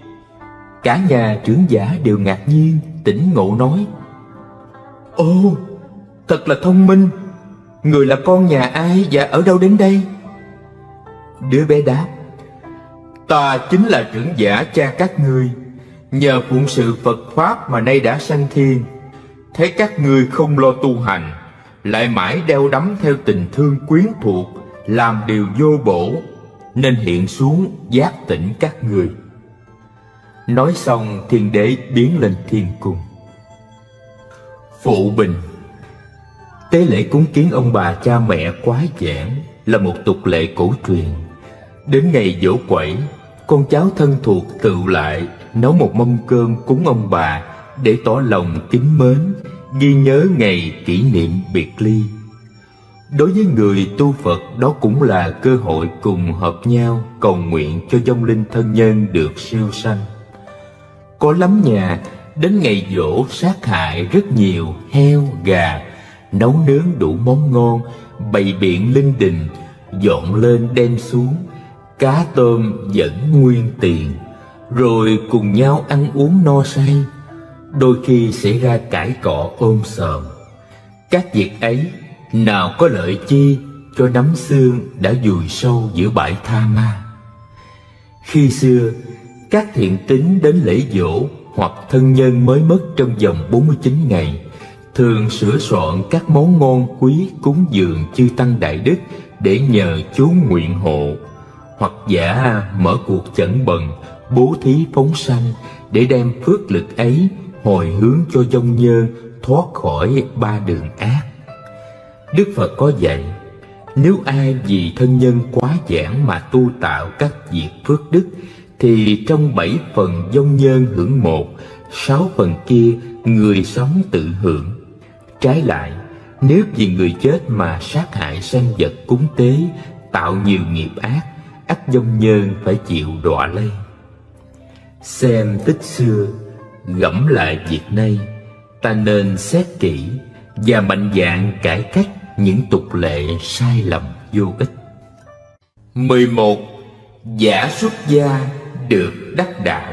Cả nhà trưởng giả đều ngạc nhiên, tỉnh ngộ nói: ồ, thật là thông minh. người là con nhà ai và ở đâu đến đây? Đứa bé đáp: Ta chính là trưởng giả cha các ngươi, nhờ phụng sự Phật Pháp mà nay đã sanh thiên. Thấy các ngươi không lo tu hành, lại mãi đeo đắm theo tình thương quyến thuộc, làm điều vô bổ, nên hiện xuống giác tỉnh các ngươi. Nói xong, thiên đế biến lên thiên cung. Phụ bình. Tế lễ cúng kiến ông bà cha mẹ quá giản là một tục lệ cổ truyền. Đến ngày giỗ quẩy, con cháu thân thuộc tụ lại nấu một mâm cơm cúng ông bà để tỏ lòng kính mến, ghi nhớ ngày kỷ niệm biệt ly. Đối với người tu Phật, đó cũng là cơ hội cùng hợp nhau cầu nguyện cho vong linh thân nhân được siêu sanh. Có lắm nhà đến ngày giỗ sát hại rất nhiều heo, gà, nấu nướng đủ món ngon, bày biện linh đình, dọn lên đem xuống, cá tôm vẫn nguyên tiền, rồi cùng nhau ăn uống no say. Đôi khi xảy ra cãi cọ ôm sòm. Các việc ấy nào có lợi chi cho nắm xương đã vùi sâu giữa bãi tha ma. Khi xưa, các thiện tín đến lễ giỗ hoặc thân nhân mới mất trong vòng 49 ngày thường sửa soạn các món ngon quý cúng dường chư tăng đại đức để nhờ chú nguyện hộ, hoặc giả mở cuộc chẩn bần bố thí phóng sanh để đem phước lực ấy hồi hướng cho vong nhân thoát khỏi ba đường ác. Đức Phật có dạy, nếu ai vì thân nhân quá giản mà tu tạo các việc phước đức, thì trong 7 phần vong nhân hưởng 1, 6 phần kia người sống tự hưởng. Trái lại, nếu vì người chết mà sát hại sanh vật cúng tế, tạo nhiều nghiệp ác, ắt vong nhân phải chịu đọa lây. Xem tích xưa, gẫm lại việc nay, ta nên xét kỹ và mạnh dạn cải cách những tục lệ sai lầm vô ích. 11. Giả xuất gia được đắc đạo.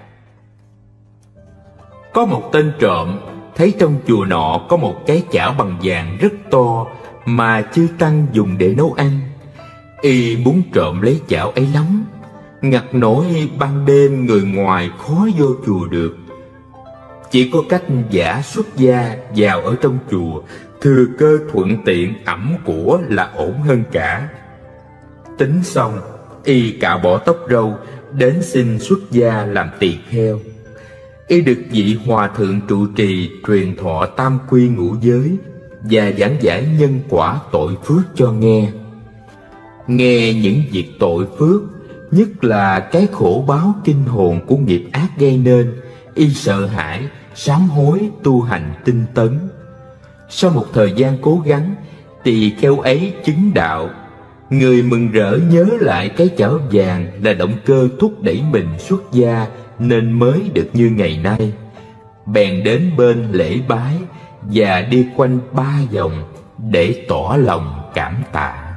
Có một tên trộm thấy trong chùa nọ có một cái chảo bằng vàng rất to mà chư tăng dùng để nấu ăn. Y muốn trộm lấy chảo ấy lắm, ngặt nổi ban đêm người ngoài khó vô chùa được. Chỉ có cách giả xuất gia vào ở trong chùa, thừa cơ thuận tiện ẵm của là ổn hơn cả. Tính xong, y cạo bỏ tóc râu, đến xin xuất gia làm tỳ kheo. Y được vị hòa thượng trụ trì truyền thọ tam quy ngũ giới và giảng giải nhân quả tội phước cho nghe. Nghe những việc tội phước, nhất là cái khổ báo kinh hồn của nghiệp ác gây nên, y sợ hãi, sám hối tu hành tinh tấn. Sau một thời gian cố gắng, tỳ kheo ấy chứng đạo. Người mừng rỡ nhớ lại cái chảo vàng là động cơ thúc đẩy mình xuất gia nên mới được như ngày nay. Bèn đến bên lễ bái và đi quanh 3 vòng để tỏ lòng cảm tạ.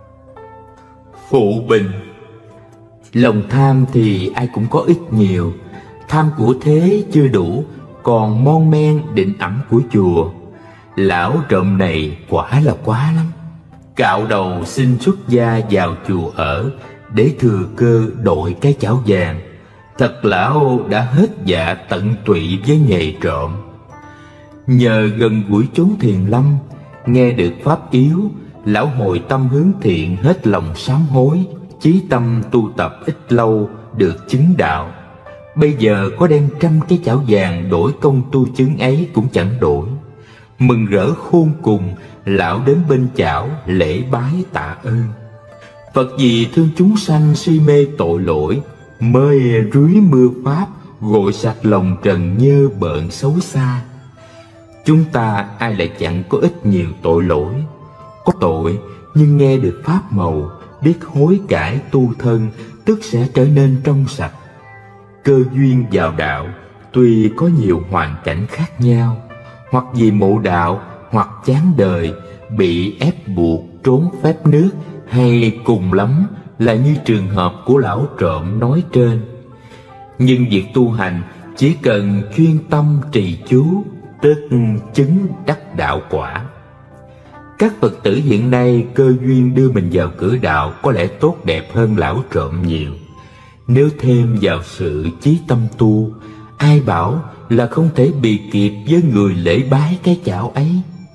Phụ bình. Lòng tham thì ai cũng có ít nhiều. Tham của thế chưa đủ, còn mon men định ẵm của chùa. Lão trộm này quả là quá lắm. Cạo đầu xin xuất gia vào chùa ở để thừa cơ đội cái chảo vàng. Thật lão đã hết dạ tận tụy với nghề trộm. Nhờ gần gũi chốn thiền lâm, nghe được pháp yếu, lão hồi tâm hướng thiện, hết lòng sám hối, chí tâm tu tập ít lâu được chứng đạo. Bây giờ có đem 100 cái chảo vàng đổi công tu chứng ấy cũng chẳng đổi. Mừng rỡ khôn cùng, lão đến bên chảo lễ bái tạ ơn. Phật vì thương chúng sanh si mê tội lỗi, mới rưới mưa pháp gội sạch lòng trần nhơ bợn xấu xa. Chúng ta ai lại chẳng có ít nhiều tội lỗi. Có tội nhưng nghe được pháp màu, biết hối cải tu thân, tức sẽ trở nên trong sạch. Cơ duyên vào đạo tuy có nhiều hoàn cảnh khác nhau, hoặc vì mộ đạo, hoặc chán đời, bị ép buộc trốn phép nước, hay cùng lắm là như trường hợp của lão trộm nói trên. Nhưng việc tu hành chỉ cần chuyên tâm trì chú, tức chứng đắc đạo quả. Các Phật tử hiện nay cơ duyên đưa mình vào cửa đạo có lẽ tốt đẹp hơn lão trộm nhiều. Nếu thêm vào sự chí tâm tu, ai bảo là không thể bì kịp với người lễ bái cái chảo ấy.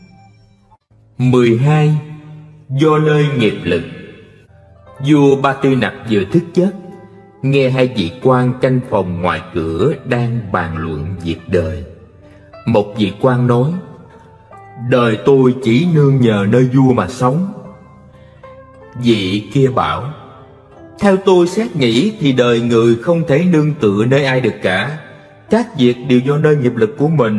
12. Do nơi nghiệp lực. Vua Ba Tư Nặc vừa thức giấc, nghe hai vị quan canh phòng ngoài cửa đang bàn luận việc đời. Một vị quan nói: đời tôi chỉ nương nhờ nơi vua mà sống. Vị kia bảo: theo tôi xét nghĩ thì đời người không thể nương tựa nơi ai được cả, các việc đều do nơi nghiệp lực của mình.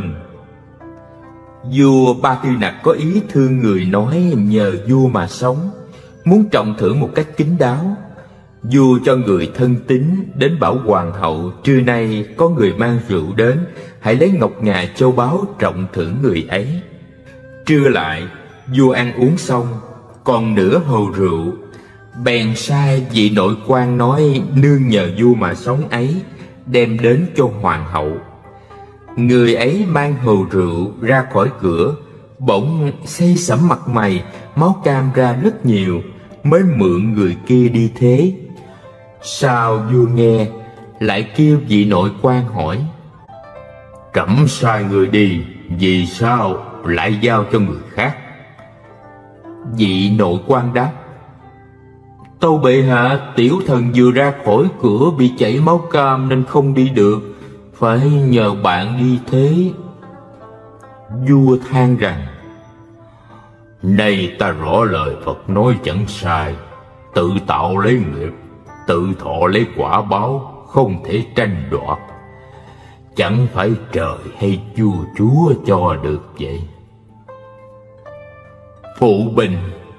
Vua Ba Tư Nặc có ý thương người nói nhờ vua mà sống, muốn trọng thưởng một cách kín đáo. Vua cho người thân tín đến bảo hoàng hậu: trưa nay có người mang rượu đến, hãy lấy ngọc ngà châu báu trọng thưởng người ấy. Trưa lại, vua ăn uống xong, còn nửa hồ rượu, bèn sai vị nội quan nói nương nhờ vua mà sống ấy đem đến cho hoàng hậu. Người ấy mang hồ rượu ra khỏi cửa, bỗng xây sẩm mặt mày, máu cam ra rất nhiều, mới mượn người kia đi thế. Sao vua nghe, lại kêu vị nội quan hỏi: trẫm sai người đi, vì sao lại giao cho người khác? Vị nội quan đáp: tâu bệ hạ, tiểu thần vừa ra khỏi cửa bị chảy máu cam nên không đi được, phải nhờ bạn đi thế. Vua than rằng: nay ta rõ lời Phật nói chẳng sai, tự tạo lấy nghiệp, tự thọ lấy quả báo, không thể tranh đoạt. Chẳng phải trời hay vua chúa cho được vậy. Phụ bình.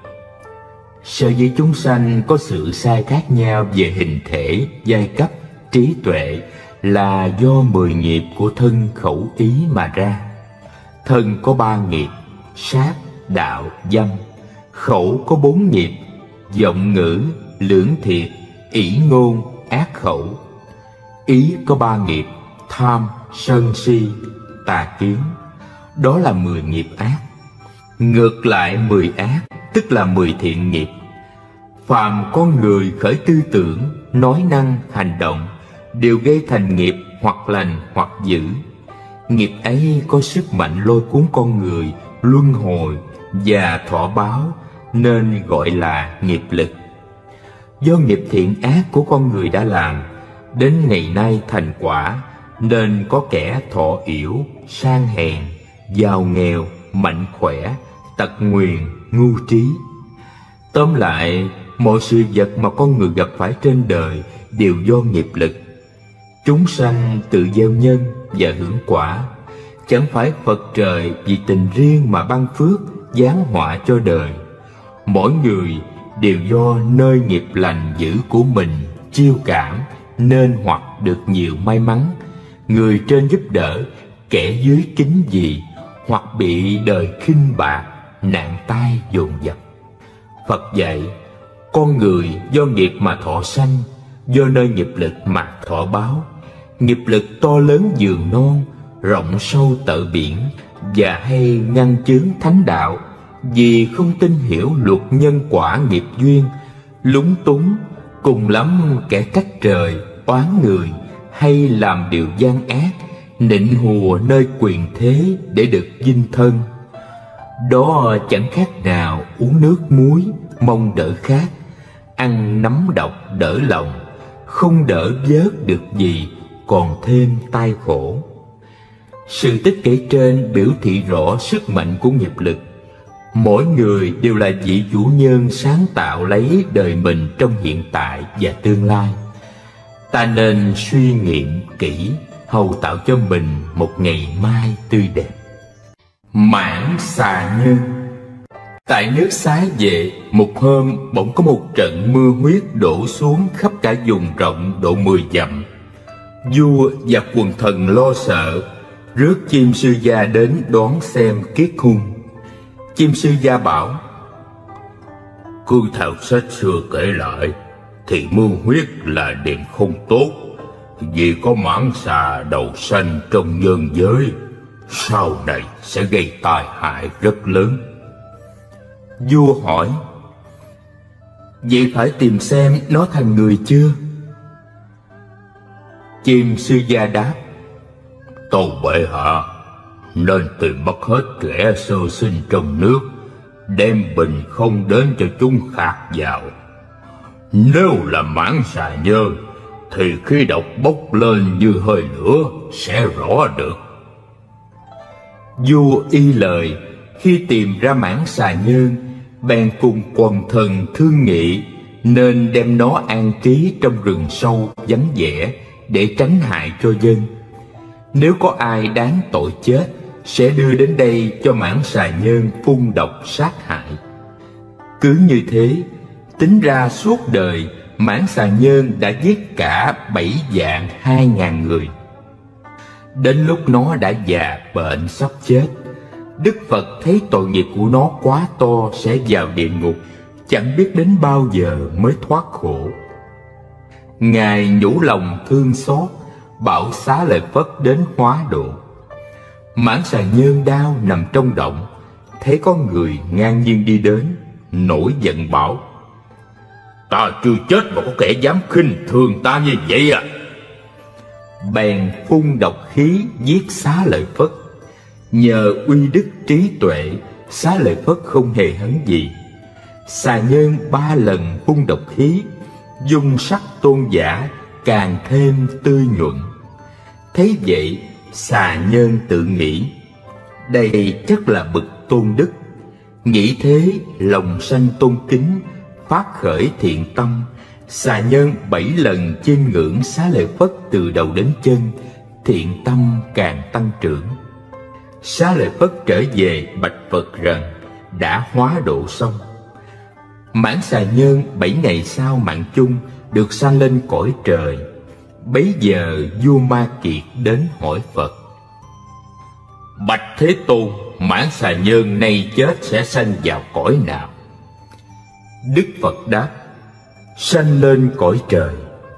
Sở dĩ chúng sanh có sự sai khác nhau về hình thể, giai cấp, trí tuệ là do 10 nghiệp của thân khẩu ý mà ra. Thân có 3 nghiệp: sát, đạo, dâm. Khẩu có 4 nghiệp: vọng ngữ, lưỡng thiệt, ỷ ngôn, ác khẩu. Ý có 3 nghiệp: tham, sân si, tà kiến. Đó là 10 nghiệp ác. Ngược lại 10 ác tức là 10 thiện nghiệp. Phàm con người khởi tư tưởng, nói năng, hành động đều gây thành nghiệp hoặc lành hoặc dữ. Nghiệp ấy có sức mạnh lôi cuốn con người luân hồi và thọ báo, nên gọi là nghiệp lực. Do nghiệp thiện ác của con người đã làm, đến ngày nay thành quả, nên có kẻ thọ yểu, sang hèn, giàu nghèo, mạnh khỏe, tật nguyền, ngu trí. Tóm lại, mọi sự vật mà con người gặp phải trên đời đều do nghiệp lực. Chúng sanh tự gieo nhân và hưởng quả. Chẳng phải Phật trời vì tình riêng mà ban phước, giáng họa cho đời. Mỗi người đều do nơi nghiệp lành dữ của mình chiêu cảm, nên hoặc được nhiều may mắn, người trên giúp đỡ, kẻ dưới kính dị, hoặc bị đời khinh bạc, nạn tai dồn dập. Phật dạy, con người do nghiệp mà thọ sanh, do nơi nghiệp lực mà thọ báo. Nghiệp lực to lớn giường non, rộng sâu tợ biển, và hay ngăn chướng thánh đạo, vì không tin hiểu luật nhân quả nghiệp duyên, lúng túng, cùng lắm kẻ trách trời, oán người, hay làm điều gian ác, nịnh hùa nơi quyền thế để được vinh thân. Đó chẳng khác nào uống nước muối mong đỡ khát, ăn nấm độc đỡ lòng, không đỡ vớt được gì, còn thêm tai khổ. Sự tích kể trên biểu thị rõ sức mạnh của nghiệp lực. Mỗi người đều là vị chủ nhân sáng tạo lấy đời mình trong hiện tại và tương lai. Ta nên suy nghiệm kỹ, hầu tạo cho mình một ngày mai tươi đẹp. Mãn xà nhân. Tại nước Xá Vệ, một hôm bỗng có một trận mưa huyết đổ xuống khắp cả vùng rộng độ 10 dặm. Vua và quần thần lo sợ, rước chim sư gia đến đón xem kiết hung. Chim sư gia bảo: cứ theo sách xưa kể lại thì mưa huyết là điểm không tốt, vì có mãng xà đầu xanh trong nhân giới, sau này sẽ gây tai hại rất lớn. Vua hỏi: vậy phải tìm xem nó thành người chưa? Chim sư gia đáp: tâu bệ hạ, nên tìm bắt hết kẻ sơ sinh trong nước, đem bình không đến cho chúng khạc vào. Nếu là mãng xà nhơn thì khi độc bốc lên như hơi lửa sẽ rõ được. Vua y lời. Khi tìm ra mãng xà nhơn, bèn cùng quần thần thương nghị nên đem nó an trí trong rừng sâu vắng vẻ để tránh hại cho dân. Nếu có ai đáng tội chết, sẽ đưa đến đây cho mãng xà nhơn phun độc sát hại. Cứ như thế, tính ra suốt đời, mãng xà nhơn đã giết cả 7.200.000 người. Đến lúc nó đã già bệnh sắp chết, Đức Phật thấy tội nghiệp của nó quá to sẽ vào địa ngục, chẳng biết đến bao giờ mới thoát khổ. Ngài nhủ lòng thương xót, bảo Xá Lợi Phất đến hóa độ. Mãng xà nhơn đao nằm trong động, thấy có người ngang nhiên đi đến, nổi giận bảo: ta chưa chết mà có kẻ dám khinh thường ta như vậy à? Bèn phun độc khí giết Xá Lợi Phất. Nhờ uy đức trí tuệ, Xá Lợi Phất không hề hấn gì. Xà nhơn 3 lần phun độc khí, dung sắc tôn giả càng thêm tươi nhuận. Thấy vậy, xà nhơn tự nghĩ: đây chắc là bậc tôn đức. Nghĩ thế, lòng sanh tôn kính, phát khởi thiện tâm. Xà nhơn 7 lần chiêm ngưỡng Xá Lợi Phất từ đầu đến chân, thiện tâm càng tăng trưởng. Xá Lợi Phất trở về bạch Phật rằng đã hóa độ xong. Mãng xà nhơn 7 ngày sau mạng chung được sanh lên cõi trời. Bấy giờ vua Ma Kiệt đến hỏi Phật: bạch Thế Tôn, mãng xà nhơn nay chết sẽ sanh vào cõi nào? Đức Phật đáp: sanh lên cõi trời.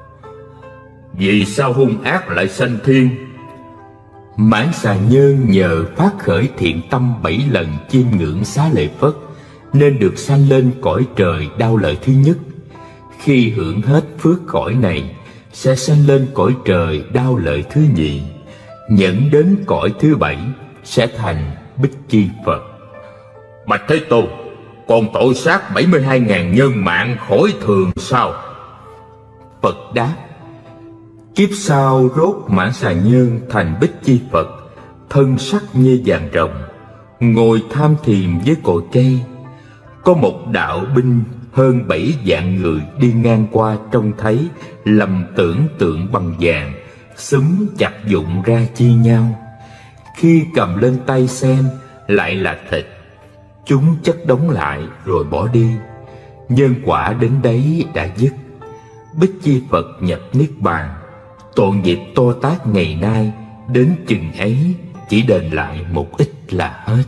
Vì sao hung ác lại sanh thiên? Mãng xà nhơn nhờ phát khởi thiện tâm 7 lần chiêm ngưỡng Xá Lợi Phất nên được sanh lên cõi trời đau lợi thứ nhất. Khi hưởng hết phước cõi này, sẽ sanh lên cõi trời đau lợi thứ nhì. Nhẫn đến cõi thứ 7 sẽ thành Bích Chi Phật. Bạch Thế Tôn, còn tội sát 72.000 nhân mạng khỏi thường sao? Phật đáp: kiếp sau rốt mãng xà nhơn thành Bích Chi Phật, thân sắc như vàng rồng, ngồi tham thiền với cội cây. Có một đạo binh hơn 7 vạn người đi ngang qua trông thấy, lầm tưởng tượng bằng vàng, xúm chặt dụng ra chia nhau. Khi cầm lên tay xem, lại là thịt. Chúng chất đóng lại rồi bỏ đi. Nhân quả đến đấy đã dứt. Bích Chi Phật nhập niết bàn. Tội nghiệp to tát ngày nay đến chừng ấy chỉ đền lại một ít là hết.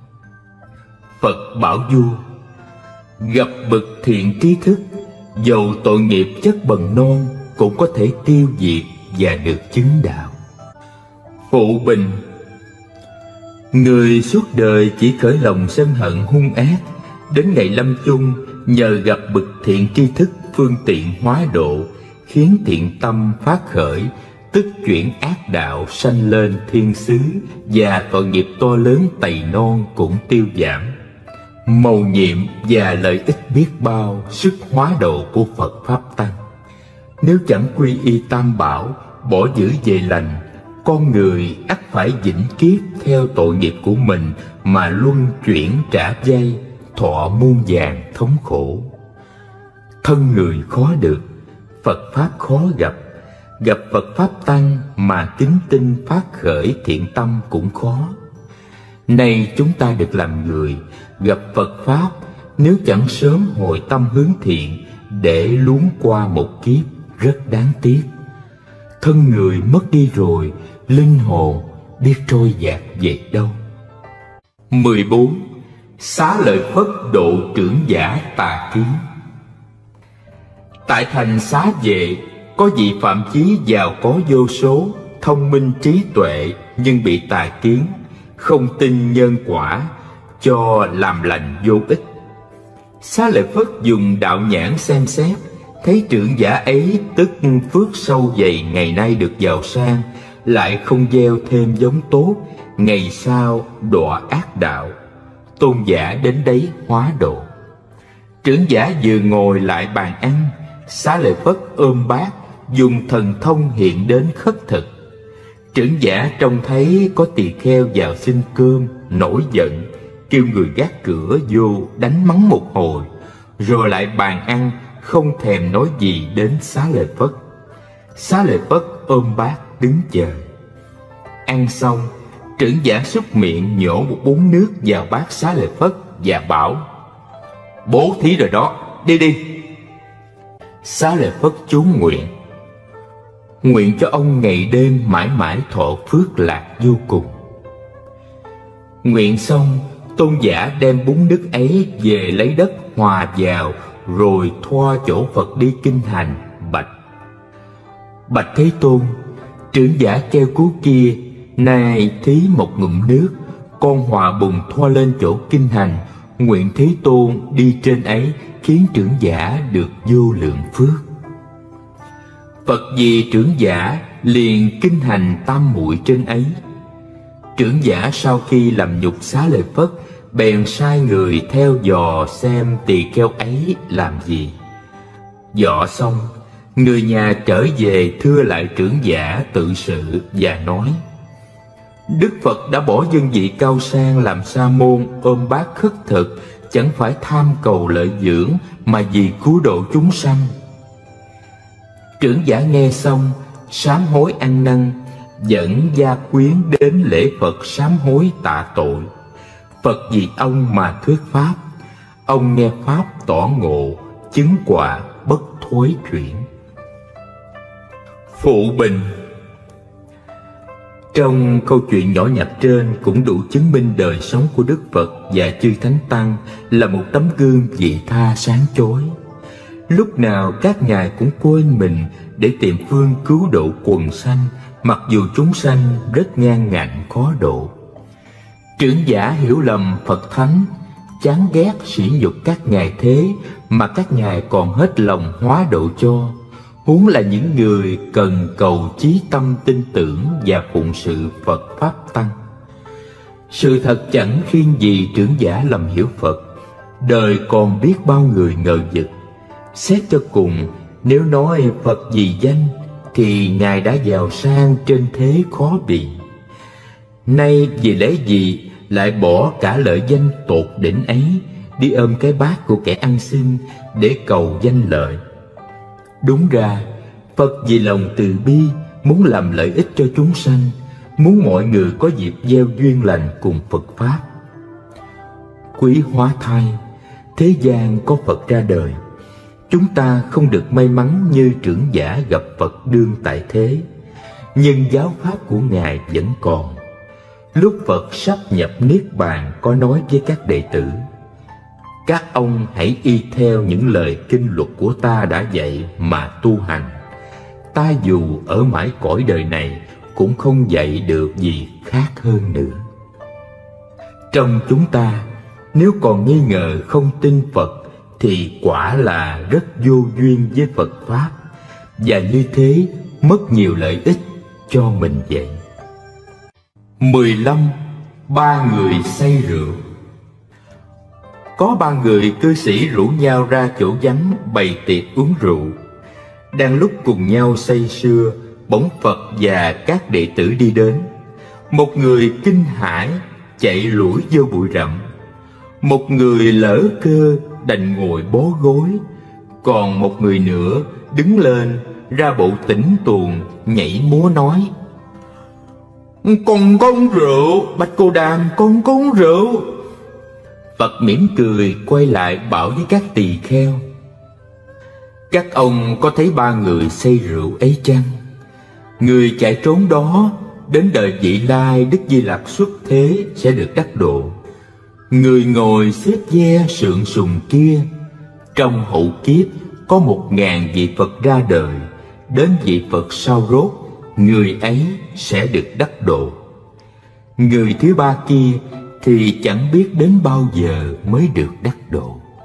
Phật bảo vua: gặp bậc thiện trí thức, dầu tội nghiệp chất bần non cũng có thể tiêu diệt và được chứng đạo. Phụ bình: người suốt đời chỉ khởi lòng sân hận hung ác, đến ngày lâm chung nhờ gặp bậc thiện tri thức phương tiện hóa độ, khiến thiện tâm phát khởi, tức chuyển ác đạo sanh lên thiên xứ, và tội nghiệp to lớn tày non cũng tiêu giảm. Mầu nhiệm và lợi ích biết bao sức hóa độ của Phật Pháp Tăng. Nếu chẳng quy y Tam Bảo, bỏ giữ về lành, con người ắt phải vĩnh kiếp theo tội nghiệp của mình mà luân chuyển trả vay, thọ muôn vàn thống khổ. Thân người khó được, Phật Pháp khó gặp. Gặp Phật Pháp Tăng mà kính tinh phát khởi thiện tâm cũng khó. Nay chúng ta được làm người, gặp Phật Pháp, nếu chẳng sớm hồi tâm hướng thiện, để luống qua một kiếp rất đáng tiếc. Thân người mất đi rồi, linh hồn biết trôi dạt về đâu. 14. Xá Lợi Phất độ trưởng giả tà kiến. Tại thành Xá Vệ, có vị phạm chí giàu có vô số, thông minh trí tuệ, nhưng bị tà kiến, không tin nhân quả, cho làm lành vô ích, Xá Lợi Phất dùng đạo nhãn xem xét, thấy trưởng giả ấy tức phước sâu dày ngày nay được giàu sang, lại không gieo thêm giống tốt, ngày sau đọa ác đạo. Tôn giả đến đấy hóa độ. Trưởng giả vừa ngồi lại bàn ăn, Xá Lợi Phất ôm bát, dùng thần thông hiện đến khất thực. Trưởng giả trông thấy có tỳ kheo vào xin cơm, nổi giận, kêu người gác cửa vô đánh mắng một hồi, rồi lại bàn ăn, không thèm nói gì đến Xá Lợi Phất. Xá Lợi Phất ôm bát đứng chờ. Ăn xong, trưởng giả xúc miệng nhổ một búng nước vào bát Xá Lợi Phất và bảo: bố thí rồi đó, đi đi. Xá Lợi Phất chú nguyện: nguyện cho ông ngày đêm mãi mãi thọ phước lạc vô cùng. Nguyện xong, tôn giả đem bún nước ấy về lấy đất hòa vào, rồi thoa chỗ Phật đi kinh hành, bạch: bạch Thế Tôn, trưởng giả keo cứu kia nay thí một ngụm nước, con hòa bùn thoa lên chỗ kinh hành, nguyện Thế Tôn đi trên ấy, khiến trưởng giả được vô lượng phước. Phật vì trưởng giả liền kinh hành tam muội trên ấy. Trưởng giả sau khi làm nhục Xá Lợi Phất, bèn sai người theo dò xem tỳ kheo ấy làm gì. Dọ xong, người nhà trở về thưa lại trưởng giả tự sự và nói: Đức Phật đã bỏ dân vị cao sang làm sa môn, ôm bát khất thực, chẳng phải tham cầu lợi dưỡng, mà vì cứu độ chúng sanh. Trưởng giả nghe xong, sám hối ăn năn, dẫn gia quyến đến lễ Phật sám hối tạ tội. Phật vì ông mà thuyết pháp, ông nghe pháp tỏ ngộ, chứng quả bất thối chuyển. Phụ bình. Trong câu chuyện nhỏ nhặt trên cũng đủ chứng minh đời sống của Đức Phật và chư Thánh Tăng là một tấm gương vị tha sáng chói. Lúc nào các ngài cũng quên mình để tìm phương cứu độ quần sanh, mặc dù chúng sanh rất ngang ngạnh khó độ. Trưởng giả hiểu lầm Phật Thánh, chán ghét sỉ nhục các ngài thế mà các ngài còn hết lòng hóa độ cho, huống là những người cần cầu chí tâm tin tưởng và phụng sự Phật Pháp Tăng. Sự thật chẳng khiêng gì trưởng giả lầm hiểu Phật, đời còn biết bao người ngờ vực. Xét cho cùng, nếu nói Phật vì danh thì ngài đã giàu sang trên thế khó bì. Nay vì lẽ gì lại bỏ cả lợi danh tột đỉnh ấy, đi ôm cái bát của kẻ ăn xin để cầu danh lợi? Đúng ra, Phật vì lòng từ bi muốn làm lợi ích cho chúng sanh, muốn mọi người có dịp gieo duyên lành cùng Phật Pháp. Quý hóa thai, thế gian có Phật ra đời, chúng ta không được may mắn như trưởng giả gặp Phật đương tại thế, nhưng giáo pháp của ngài vẫn còn. Lúc Phật sắp nhập niết bàn có nói với các đệ tử: các ông hãy y theo những lời kinh luật của ta đã dạy mà tu hành. Ta dù ở mãi cõi đời này cũng không dạy được gì khác hơn nữa. Trong chúng ta, nếu còn nghi ngờ không tin Phật thì quả là rất vô duyên với Phật Pháp, và như thế mất nhiều lợi ích cho mình vậy. 15. Ba người say rượu. Có ba người cư sĩ rủ nhau ra chỗ vắng bày tiệc uống rượu. Đang lúc cùng nhau say sưa, bỗng Phật và các đệ tử đi đến. Một người kinh hãi chạy lủi vô bụi rậm, một người lỡ cơ đành ngồi bó gối, còn một người nữa đứng lên ra bộ tĩnh tuồng nhảy múa nói: con có uống rượu, Bạch Cô Đàm, con có uống rượu. Phật mỉm cười quay lại bảo với các tỳ kheo: các ông có thấy ba người say rượu ấy chăng? Người chạy trốn đó đến đời vị lai Đức Di Lặc xuất thế sẽ được đắc độ. Người ngồi xếp ve sượng sùng kia, trong hậu kiếp có 1000 vị Phật ra đời, đến vị Phật sau rốt, người ấy sẽ được đắc độ. Người thứ ba kia thì chẳng biết đến bao giờ mới được đắc độ.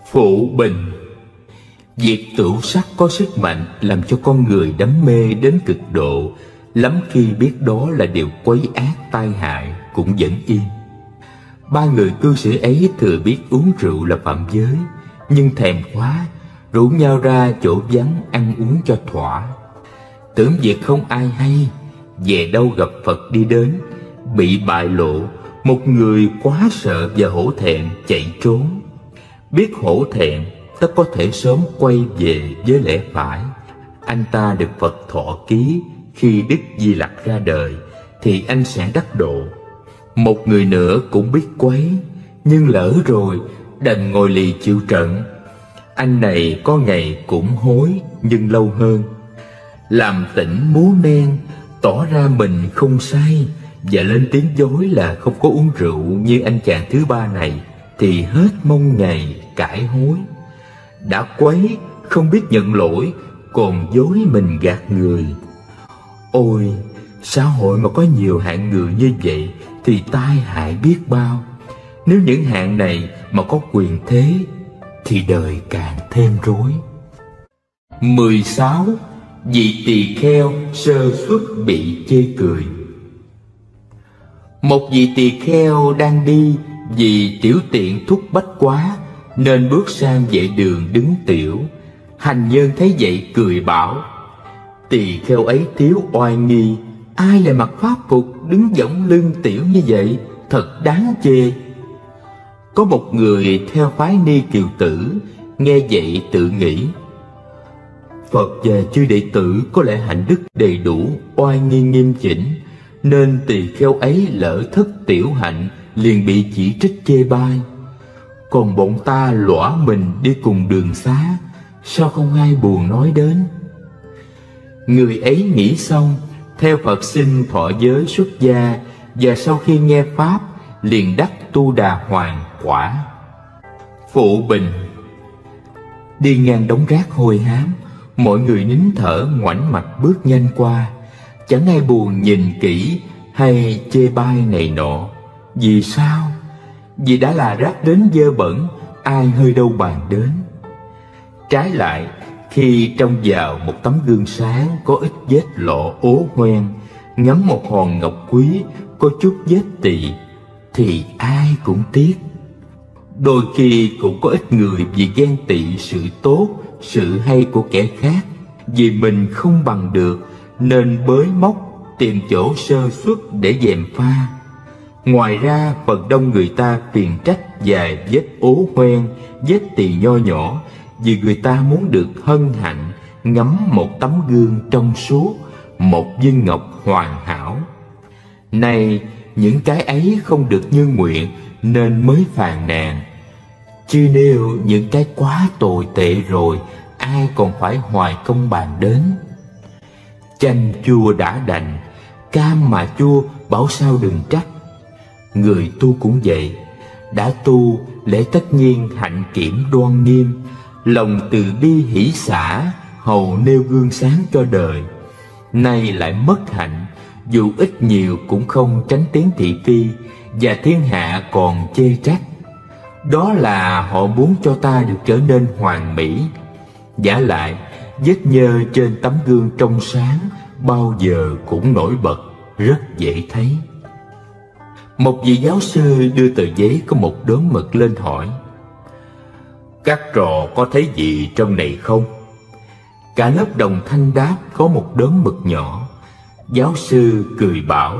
Phụ bình. Việc tửu sắc có sức mạnh làm cho con người đắm mê đến cực độ, lắm khi biết đó là điều quấy ác tai hại cũng vẫn im. Ba người cư sĩ ấy thừa biết uống rượu là phạm giới, nhưng thèm quá, rủ nhau ra chỗ vắng ăn uống cho thỏa. Tưởng việc không ai hay, về đâu gặp Phật đi đến, bị bại lộ. Một người quá sợ và hổ thẹn chạy trốn. Biết hổ thẹn, tất có thể sớm quay về với lẽ phải. Anh ta được Phật thọ ký khi Đức Di Lặc ra đời, thì anh sẽ đắc độ. Một người nữa cũng biết quấy, nhưng lỡ rồi đành ngồi lì chịu trận. Anh này có ngày cũng hối, nhưng lâu hơn. Làm tỉnh múa men, tỏ ra mình không say, và lên tiếng dối là không có uống rượu như anh chàng thứ ba này, thì hết mong ngày cải hối. Đã quấy, không biết nhận lỗi, còn dối mình gạt người. Ôi, xã hội mà có nhiều hạng người như vậy thì tai hại biết bao. Nếu những hạng này mà có quyền thế thì đời càng thêm rối. 16. Vị tỳ kheo sơ suất bị chê cười. Một vị tỳ kheo đang đi, vì tiểu tiện thúc bách quá nên bước sang vệ đường đứng tiểu. Hành nhân thấy vậy cười bảo: tỳ kheo ấy thiếu oai nghi, ai lại mặc pháp phục đứng võng lưng tiểu như vậy, thật đáng chê. Có một người theo phái Ni Kiều Tử nghe vậy tự nghĩ: Phật và chư đệ tử có lẽ hạnh đức đầy đủ, oai nghi nghiêm chỉnh, nên tỳ kheo ấy lỡ thất tiểu hạnh liền bị chỉ trích chê bai. Còn bọn ta lõa mình đi cùng đường xá, sao không ai buồn nói đến. Người ấy nghĩ xong, theo Phật xin thọ giới xuất gia, và sau khi nghe pháp liền đắc Tu Đà Hoàng quả. Phụ bình. Đi ngang đống rác hôi hám, mọi người nín thở ngoảnh mặt bước nhanh qua, chẳng ai buồn nhìn kỹ hay chê bai này nọ. Vì sao? Vì đã là rác đến dơ bẩn, ai hơi đâu bàn đến. Trái lại, khi trông vào một tấm gương sáng có ít vết lọ ố hoen, ngắm một hòn ngọc quý có chút vết tỳ, thì ai cũng tiếc. Đôi khi cũng có ít người vì ghen tị sự tốt, sự hay của kẻ khác, vì mình không bằng được nên bới móc tìm chỗ sơ suất để gièm pha. Ngoài ra, phần đông người ta phiền trách vài vết ố hoen, vết tỳ nho nhỏ, vì người ta muốn được hân hạnh ngắm một tấm gương trong suốt, một viên ngọc hoàn hảo. Này, những cái ấy không được như nguyện nên mới phàn nàn. Chứ nếu những cái quá tồi tệ rồi, ai còn phải hoài công bàn đến. Chanh chua đã đành, cam mà chua bảo sao đừng trách. Người tu cũng vậy, đã tu lẽ tất nhiên hạnh kiểm đoan nghiêm, lòng từ bi hỷ xả, hầu nêu gương sáng cho đời. Nay lại mất hạnh, dù ít nhiều cũng không tránh tiếng thị phi, và thiên hạ còn chê trách. Đó là họ muốn cho ta được trở nên hoàn mỹ. Vả lại, vết nhơ trên tấm gương trong sáng bao giờ cũng nổi bật, rất dễ thấy. Một vị giáo sư đưa tờ giấy có một đốm mực lên hỏi: các trò có thấy gì trong này không? Cả lớp đồng thanh đáp có một đốm mực nhỏ. Giáo sư cười bảo: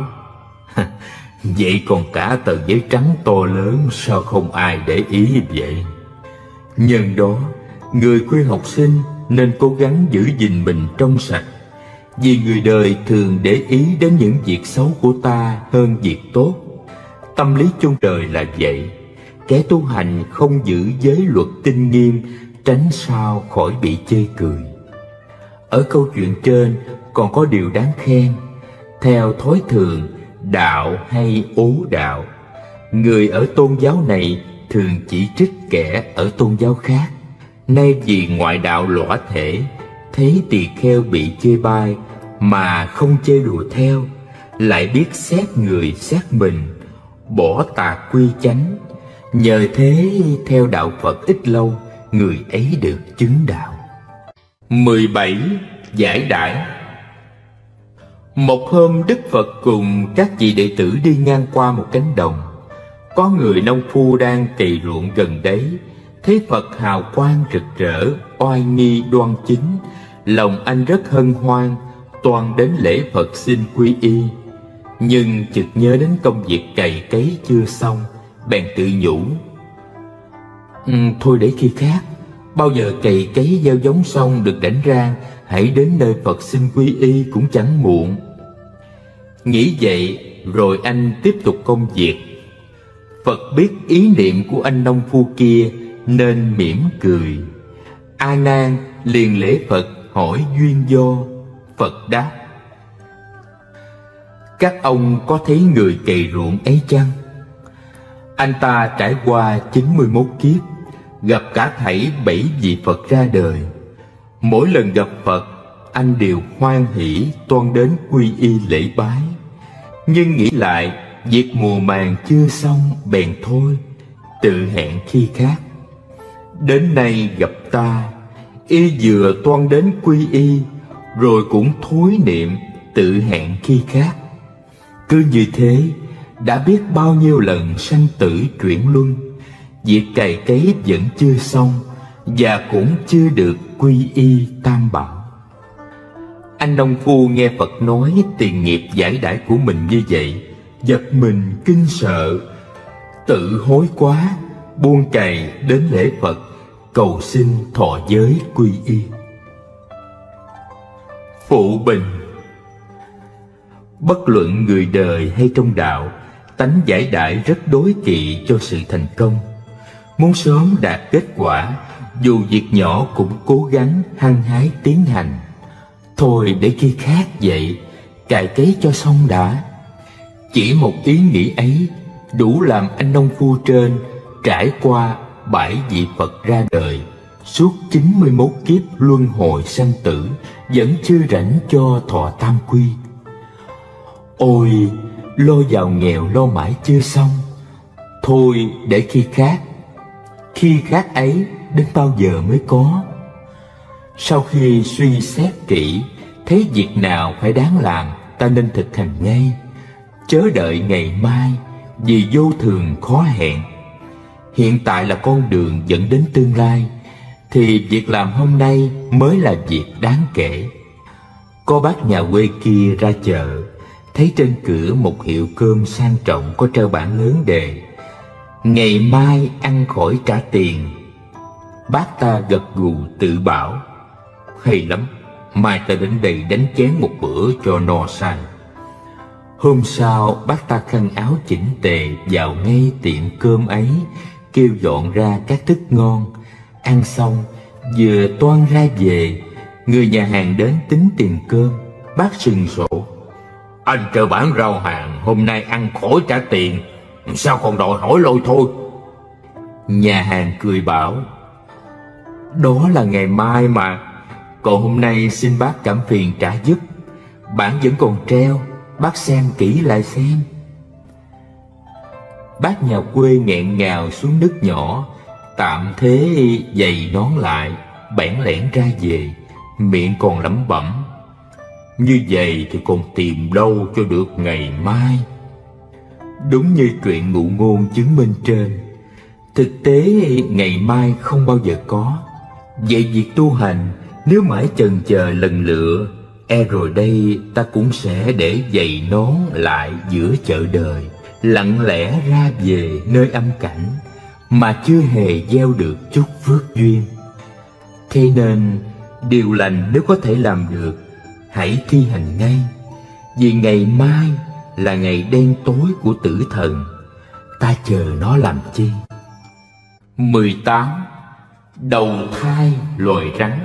vậy còn cả tờ giấy trắng to lớn, sao không ai để ý vậy? Nhân đó, người khuyên học sinh nên cố gắng giữ gìn mình trong sạch, vì người đời thường để ý đến những việc xấu của ta hơn việc tốt. Tâm lý chung đời là vậy. Kẻ tu hành không giữ giới luật tinh nghiêm, tránh sao khỏi bị chê cười. Ở câu chuyện trên còn có điều đáng khen. Theo thói thường, đạo hay ố đạo, người ở tôn giáo này thường chỉ trích kẻ ở tôn giáo khác. Nay vì ngoại đạo lõa thể, thấy tỳ kheo bị chê bai mà không chê đùa theo, lại biết xét người xét mình, bỏ tà quy chánh. Nhờ thế theo đạo Phật ít lâu, người ấy được chứng đạo. 17. Giải đãi. Một hôm Đức Phật cùng các vị đệ tử đi ngang qua một cánh đồng. Có người nông phu đang cày ruộng gần đấy, thấy Phật hào quang rực rỡ, oai nghi đoan chính, lòng anh rất hân hoan, toan đến lễ Phật xin quy y. Nhưng chợt nhớ đến công việc cày cấy chưa xong, bèn tự nhủ: thôi để khi khác, bao giờ cày cấy gieo giống xong được rảnh rang, hãy đến nơi Phật xin quy y cũng chẳng muộn. Nghĩ vậy rồi anh tiếp tục công việc. Phật biết ý niệm của anh nông phu kia nên mỉm cười. A Nan liền lễ Phật hỏi duyên do. Phật đáp: các ông có thấy người cày ruộng ấy chăng? Anh ta trải qua 91 kiếp, gặp cả thảy 7 vị Phật ra đời. Mỗi lần gặp Phật, anh đều hoan hỷ toan đến quy y lễ bái. Nhưng nghĩ lại, việc mùa màng chưa xong bèn thôi, tự hẹn khi khác. Đến nay gặp ta, y vừa toan đến quy y, rồi cũng thối niệm tự hẹn khi khác. Cứ như thế, đã biết bao nhiêu lần sanh tử chuyển luân, việc cày cấy vẫn chưa xong, và cũng chưa được quy y Tam Bảo. Anh nông phu nghe Phật nói tiền nghiệp giải đãi của mình như vậy, giật mình kinh sợ, tự hối quá, buông cày đến lễ Phật cầu xin thọ giới quy y. Phụ bình. Bất luận người đời hay trong đạo, tánh giải đãi rất đối kỵ cho sự thành công. Muốn sớm đạt kết quả, dù việc nhỏ cũng cố gắng hăng hái tiến hành. Thôi để khi khác vậy, cày cấy cho xong đã. Chỉ một ý nghĩ ấy đủ làm anh nông phu trên trải qua 7 vị Phật ra đời, suốt 91 kiếp luân hồi sanh tử, vẫn chưa rảnh cho thọ tam quy. Ôi, lo giàu nghèo lo mãi chưa xong, thôi để khi khác. Khi khác ấy đến bao giờ mới có? Sau khi suy xét kỹ, thấy việc nào phải đáng làm, ta nên thực hành ngay, chớ đợi ngày mai, vì vô thường khó hẹn. Hiện tại là con đường dẫn đến tương lai, thì việc làm hôm nay mới là việc đáng kể. Có bác nhà quê kia ra chợ, thấy trên cửa một hiệu cơm sang trọng có treo bảng lớn đề: ngày mai ăn khỏi trả tiền. Bác ta gật gù tự bảo: hay lắm, mai ta đến đây đánh chén một bữa cho no say. Hôm sau bác ta khăn áo chỉnh tề vào ngay tiệm cơm ấy, kêu dọn ra các thức ngon. Ăn xong vừa toan ra về, người nhà hàng đến tính tiền cơm. Bác sừng sộ: anh chờ bán rau hàng, hôm nay ăn khỏi trả tiền, sao còn đòi hỏi lôi thôi? Nhà hàng cười bảo: đó là ngày mai mà, còn hôm nay xin bác cảm phiền trả giúp. Bản vẫn còn treo, bác xem kỹ lại xem. Bác nhà quê nghẹn ngào xuống nước nhỏ, tạm thế giày nón lại, bẽn lẽn ra về, miệng còn lẩm bẩm: như vậy thì còn tìm đâu cho được ngày mai. Đúng như truyện ngụ ngôn chứng minh trên, thực tế ngày mai không bao giờ có. Vậy việc tu hành nếu mãi chần chờ lần lựa, e rồi đây ta cũng sẽ để giày nón lại giữa chợ đời, lặng lẽ ra về nơi âm cảnh, mà chưa hề gieo được chút phước duyên. Thế nên điều lành nếu có thể làm được, hãy thi hành ngay, vì ngày mai là ngày đen tối của tử thần, ta chờ nó làm chi? 18. Đầu thai loài rắn.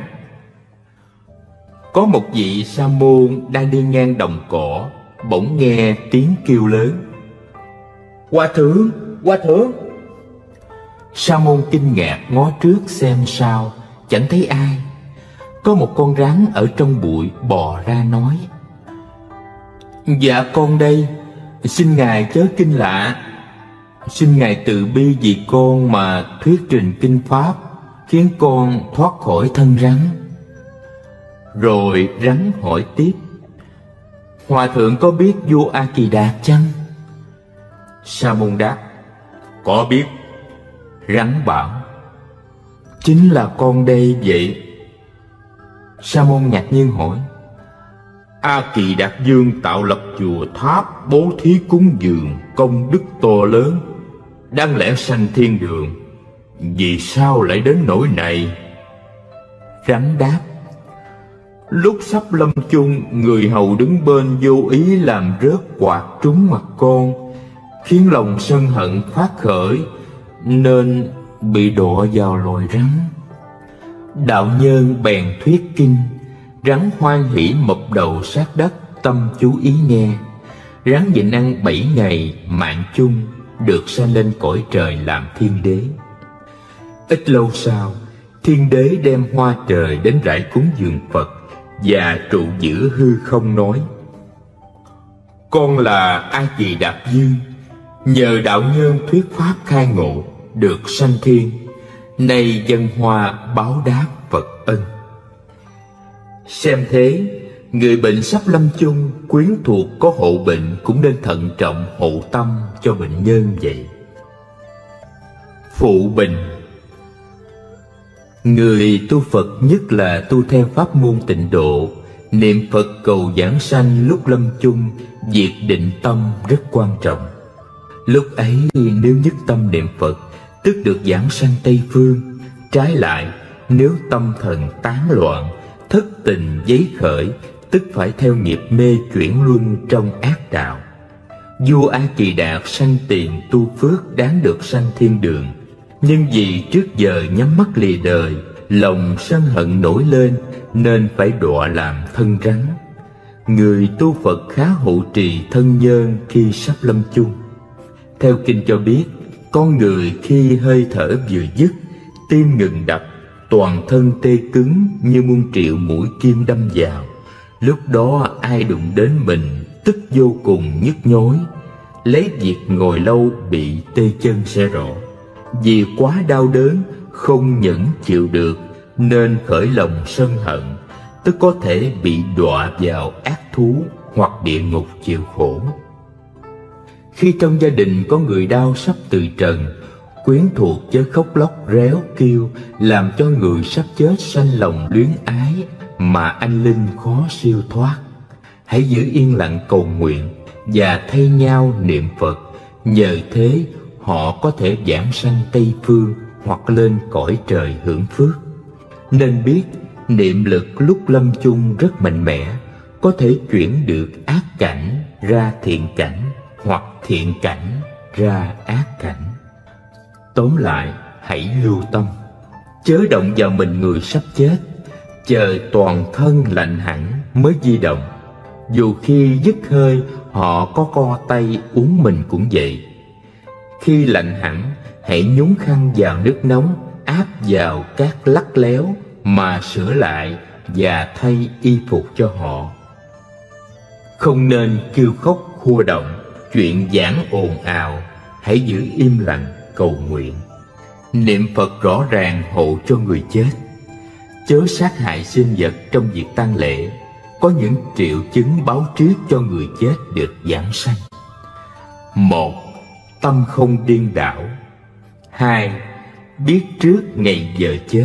Có một vị sa môn đang đi ngang đồng cỏ, bỗng nghe tiếng kêu lớn: Hòa thượng, hòa thượng! Sa môn kinh ngạc ngó trước xem sao, chẳng thấy ai. Có một con rắn ở trong bụi bò ra nói: Dạ con đây, xin ngài chớ kinh lạ. Xin ngài từ bi vì con mà thuyết trình kinh pháp, khiến con thoát khỏi thân rắn. Rồi rắn hỏi tiếp: Hòa thượng có biết vua A Kỳ Đạt chăng? Sa môn đáp: Có biết. Rắn bảo: Chính là con đây vậy. Sa môn ngạc nhiên hỏi: A Kỳ Đạt Dương tạo lập chùa tháp, bố thí cúng dường, công đức to lớn, đáng lẽ sanh thiên đường, vì sao lại đến nỗi này? Rắn đáp: Lúc sắp lâm chung, người hầu đứng bên vô ý làm rớt quạt trúng mặt con, khiến lòng sân hận phát khởi, nên bị đọa vào loài rắn. Đạo nhân bèn thuyết kinh. Rắn hoan hỉ mập đầu sát đất, tâm chú ý nghe. Rắn nhịn ăn 7 ngày, mạng chung, được sanh lên cõi trời làm thiên đế. Ít lâu sau, thiên đế đem hoa trời đến rải cúng dường Phật, và trụ giữa hư không nói: Con là A Kỳ Đạt Dương, nhờ đạo nhân thuyết pháp khai ngộ, được sanh thiên, nay dân hoa báo đáp Phật ân. Xem thế, người bệnh sắp lâm chung, quyến thuộc có hộ bệnh cũng nên thận trọng hộ tâm cho bệnh nhân vậy. Phụ bình. Người tu Phật, nhất là tu theo pháp môn Tịnh Độ, niệm Phật cầu giảng sanh lúc lâm chung, việc định tâm rất quan trọng. Lúc ấy nếu nhất tâm niệm Phật, tức được giảng sanh Tây Phương. Trái lại, nếu tâm thần tán loạn, thất tình giấy khởi, tức phải theo nghiệp mê chuyển luân trong ác đạo. Vua A Kỳ Đạt sanh tiền tu phước đáng được sanh thiên đường, nhưng vì trước giờ nhắm mắt lìa đời, lòng sân hận nổi lên, nên phải đọa làm thân rắn. Người tu Phật khá hộ trì thân nhân khi sắp lâm chung. Theo kinh cho biết, con người khi hơi thở vừa dứt, tim ngừng đập, toàn thân tê cứng như muôn triệu mũi kim đâm vào. Lúc đó ai đụng đến mình tức vô cùng nhức nhối, lấy việc ngồi lâu bị tê chân sẽ rõ. Vì quá đau đớn, không nhẫn chịu được, nên khởi lòng sân hận, tức có thể bị đọa vào ác thú hoặc địa ngục chịu khổ. Khi trong gia đình có người đau sắp từ trần, quyến thuộc chớ khóc lóc réo kêu, làm cho người sắp chết sanh lòng luyến ái mà anh linh khó siêu thoát. Hãy giữ yên lặng cầu nguyện và thay nhau niệm Phật, nhờ thế họ có thể giảng sanh Tây Phương hoặc lên cõi trời hưởng phước. Nên biết niệm lực lúc lâm chung rất mạnh mẽ, có thể chuyển được ác cảnh ra thiện cảnh, hoặc thiện cảnh ra ác cảnh. Tóm lại, hãy lưu tâm, chớ động vào mình người sắp chết, chờ toàn thân lạnh hẳn mới di động. Dù khi dứt hơi họ có co tay uống mình cũng vậy. Khi lạnh hẳn, hãy nhúng khăn vào nước nóng, áp vào các lắt léo mà sửa lại và thay y phục cho họ. Không nên kêu khóc khua động, chuyện giảng ồn ào. Hãy giữ im lặng cầu nguyện. Niệm Phật rõ ràng hộ cho người chết. Chớ sát hại sinh vật trong việc tang lễ. Có những triệu chứng báo trước cho người chết được giảng sanh. 1. Tâm không điên đảo. 2. Biết trước ngày giờ chết.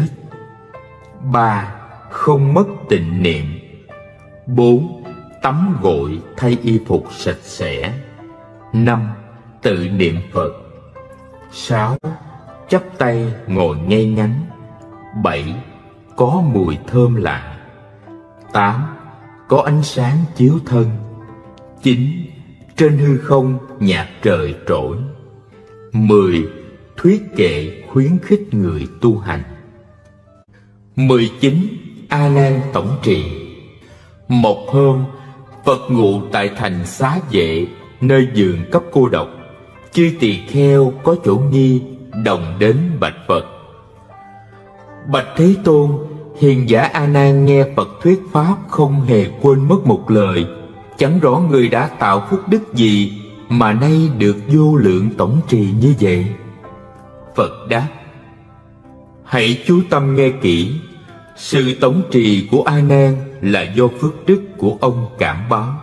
3. Không mất tịnh niệm. 4. Tắm gội thay y phục sạch sẽ. 5. Tự niệm Phật. 6. Chắp tay ngồi ngay ngắn. 7. Có mùi thơm lạ. 8. Có ánh sáng chiếu thân. 9. Trên hư không nhạc trời trỗi. 10. Thuyết kệ khuyến khích người tu hành. 19. A Nan tổng trì. Một hôm, Phật ngụ tại thành Xá Vệ, nơi vườn cấp cô độc. Chư tỳ kheo có chỗ nghi, đồng đến bạch Phật. Bạch Thế Tôn, hiền giả A Nan nghe Phật thuyết pháp không hề quên mất một lời. Chẳng rõ người đã tạo phúc đức gì mà nay được vô lượng tổng trì như vậy. Phật đáp: Hãy chú tâm nghe kỹ. Sự tống trì của A Nan là do phước đức của ông cảm báo.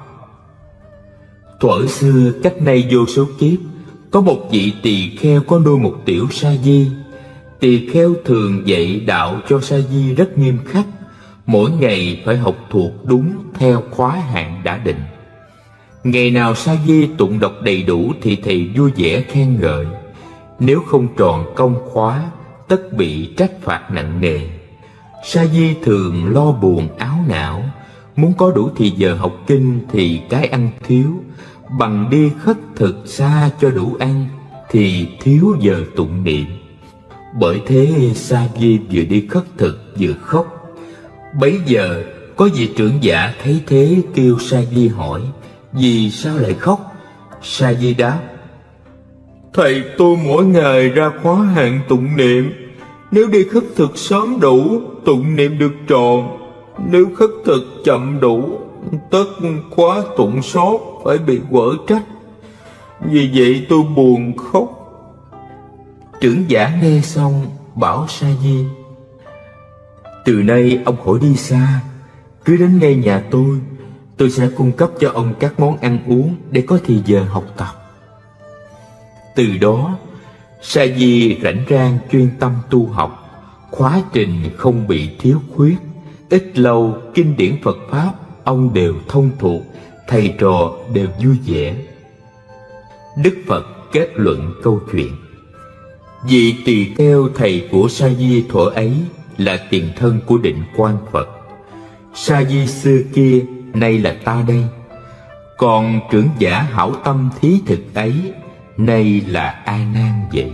Thuở xưa cách nay vô số kiếp, có một vị tỳ kheo có nuôi một tiểu sa di. Tỳ kheo thường dạy đạo cho sa di rất nghiêm khắc, mỗi ngày phải học thuộc đúng theo khóa hạn đã định. Ngày nào sa di tụng đọc đầy đủ thì thầy vui vẻ khen ngợi. Nếu không tròn công khóa, tất bị trách phạt nặng nề. Sa di thường lo buồn áo não, muốn có đủ thì giờ học kinh thì cái ăn thiếu, bằng đi khất thực xa cho đủ ăn thì thiếu giờ tụng niệm. Bởi thế sa di vừa đi khất thực vừa khóc. Bấy giờ có vị trưởng giả thấy thế kêu sa di hỏi: vì sao lại khóc? Sa di đáp: thầy tôi mỗi ngày ra khóa hạn tụng niệm. Nếu đi khất thực sớm đủ, tụng niệm được tròn. Nếu khất thực chậm đủ, tất khóa tụng sót phải bị quở trách. Vì vậy tôi buồn khóc. Trưởng giả nghe xong bảo sa di: từ nay ông khỏi đi xa, cứ đến ngay nhà tôi sẽ cung cấp cho ông các món ăn uống để có thì giờ học tập. Từ đó sa di rảnh rang chuyên tâm tu học, khóa trình không bị thiếu khuyết. Ít lâu kinh điển Phật Pháp ông đều thông thuộc, thầy trò đều vui vẻ. Đức Phật kết luận câu chuyện. Vị tỳ kheo thầy của sa di thuở ấy là tiền thân của Định Quang Phật. Sa di xưa kia nay là ta đây. Còn trưởng giả hảo tâm thí thực ấy nay là A Nan vậy.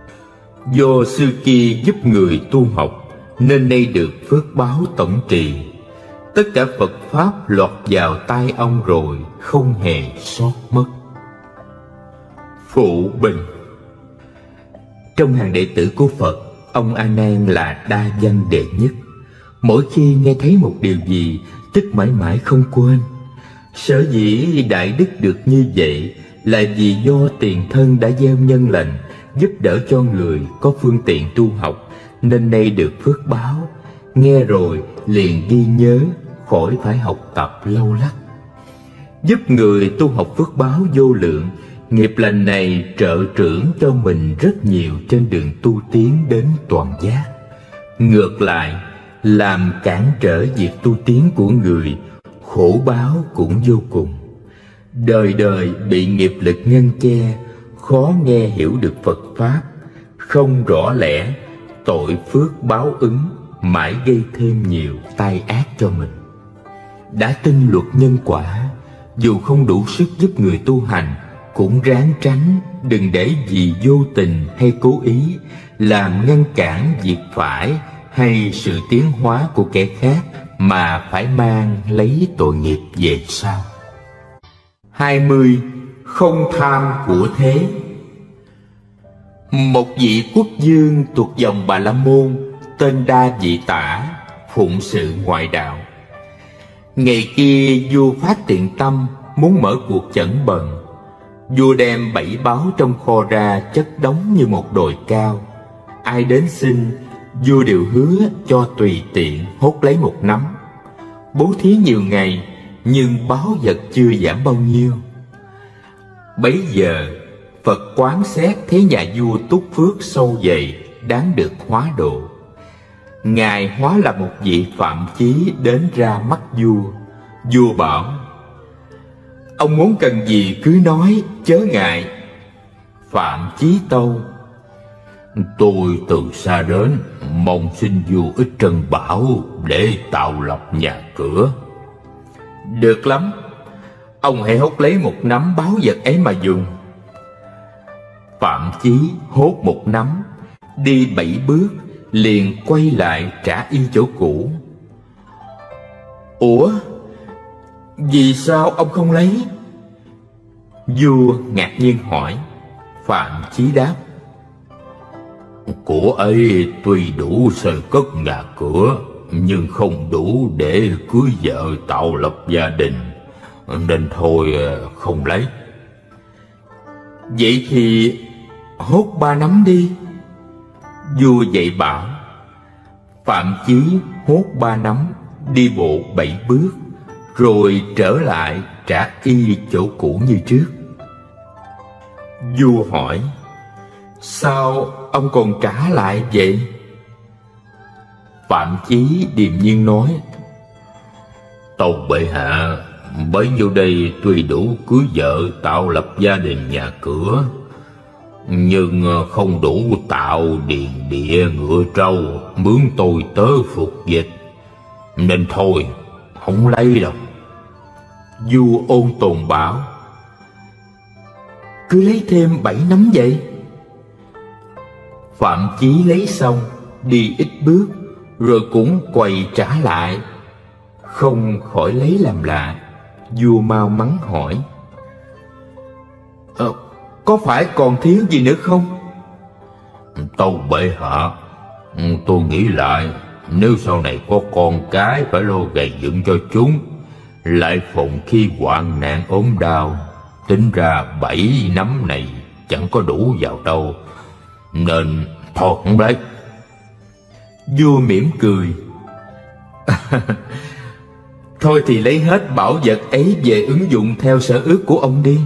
Do xưa kia giúp người tu học nên nay được phước báo tổng trì. Tất cả Phật Pháp lọt vào tay ông rồi, không hề sót mất. Phụ bình. Trong hàng đệ tử của Phật, ông A Nan là đa văn đệ nhất. Mỗi khi nghe thấy một điều gì, tức mãi mãi không quên. Sở dĩ đại đức được như vậy là vì do tiền thân đã gieo nhân lành, giúp đỡ cho người có phương tiện tu học, nên nay được phước báo. Nghe rồi liền ghi nhớ, khỏi phải học tập lâu lắc. Giúp người tu học phước báo vô lượng. Nghiệp lành này trợ trưởng cho mình rất nhiều trên đường tu tiến đến toàn giác. Ngược lại, làm cản trở việc tu tiến của người, khổ báo cũng vô cùng. Đời đời bị nghiệp lực ngăn che, khó nghe hiểu được Phật Pháp, không rõ lẽ, tội phước báo ứng, mãi gây thêm nhiều tai ác cho mình. Đã tin luật nhân quả, dù không đủ sức giúp người tu hành, cũng ráng tránh, đừng để vì vô tình hay cố ý làm ngăn cản việc phải hay sự tiến hóa của kẻ khác mà phải mang lấy tội nghiệp về sau. 20. Không tham của thế. Một vị quốc vương thuộc dòng Bà La Môn tên Đa Vị Tả, phụng sự ngoại đạo. Ngày kia vua phát tiện tâm muốn mở cuộc chẩn bần. Vua đem 7 báo trong kho ra chất đống như một đồi cao. Ai đến xin, vua đều hứa cho tùy tiện hốt lấy một nắm. Bố thí nhiều ngày, nhưng báu vật chưa giảm bao nhiêu. Bấy giờ Phật quán xét thấy nhà vua túc phước sâu dày, đáng được hóa độ. Ngài hóa là một vị phạm chí đến ra mắt vua. Vua bảo: ông muốn cần gì cứ nói, chớ ngại. Phạm chí tâu: tôi từ xa đến, mong xin vua ít trân bảo để tạo lập nhà cửa. Được lắm, ông hãy hốt lấy một nắm báu vật ấy mà dùng. Phạm chí hốt một nắm, đi 7 bước, liền quay lại trả y chỗ cũ. Ủa, vì sao ông không lấy? Vua ngạc nhiên hỏi. Phạm chí đáp: của ấy tuy đủ xây cất nhà cửa, nhưng không đủ để cưới vợ tạo lập gia đình, nên thôi không lấy. Vậy thì hốt 3 nắm đi. Vua dạy bảo: Phạm Chí hốt 3 nắm, đi bộ 7 bước, rồi trở lại trả y chỗ cũ như trước. Vua hỏi: sao ông còn trả lại vậy? Phạm Chí điềm nhiên nói: tâu bệ hạ, bấy nhiêu đây tuy đủ cưới vợ tạo lập gia đình nhà cửa, nhưng không đủ tạo điền địa ngựa trâu mướn tôi tớ phục dịch, nên thôi không lấy đâu. Vua ôn tồn bảo: cứ lấy thêm 7 nắm vậy. Phạm Chí lấy xong, đi ít bước, rồi cũng quay trả lại. Không khỏi lấy làm lạ. Vua mau mắng hỏi: có phải còn thiếu gì nữa không? Tâu bệ hạ, tôi nghĩ lại, nếu sau này có con cái phải lo gầy dựng cho chúng, lại phòng khi hoạn nạn ốm đau, tính ra 7 nắm này chẳng có đủ vào đâu, nên thôi không lấy. Vua mỉm cười: thôi thì lấy hết bảo vật ấy về ứng dụng theo sở ước của ông đi.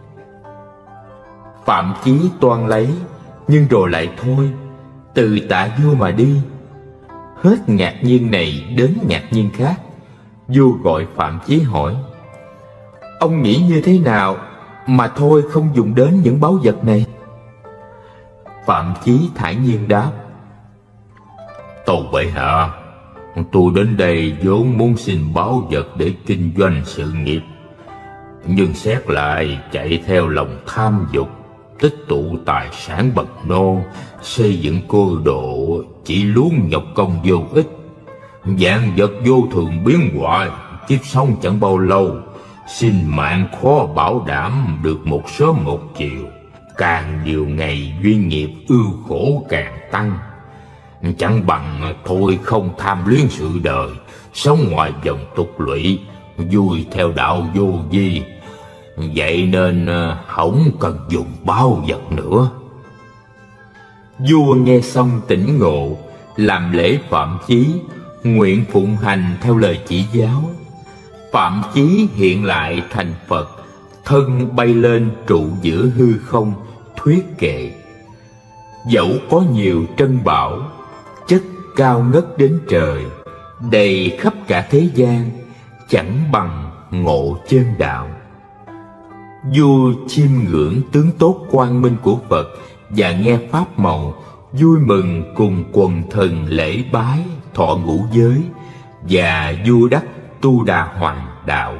Phạm Chí toan lấy, nhưng rồi lại thôi, từ tạ vua mà đi. Hết ngạc nhiên này đến ngạc nhiên khác, vua gọi Phạm Chí hỏi: ông nghĩ như thế nào mà thôi không dùng đến những báu vật này? Phạm Chí thản nhiên đáp: tâu bệ hạ, tôi đến đây vốn muốn xin báu vật để kinh doanh sự nghiệp, nhưng xét lại chạy theo lòng tham dục, tích tụ tài sản bậc non, xây dựng cô độ, chỉ luống nhọc công vô ích. Vạn vật vô thường biến hoại, kiếp sống chẳng bao lâu, sinh mạng khó bảo đảm được một sớm một chiều. Càng nhiều ngày duyên nghiệp ưu khổ càng tăng, chẳng bằng thôi không tham luyến sự đời, sống ngoài vòng tục lụy, vui theo đạo vô vi. Vậy nên không cần dùng báu vật nữa. Vua nghe xong tỉnh ngộ, làm lễ Phạm Chí, nguyện phụng hành theo lời chỉ giáo. Phạm Chí hiện lại thành Phật, thân bay lên trụ giữa hư không, thuyết kệ: dẫu có nhiều trân bảo, chất cao ngất đến trời, đầy khắp cả thế gian, chẳng bằng ngộ chân đạo. Vua chiêm ngưỡng tướng tốt quang minh của Phật và nghe pháp màu, vui mừng cùng quần thần lễ bái, thọ ngũ giới, và vua đắc tu đà hoàng đạo.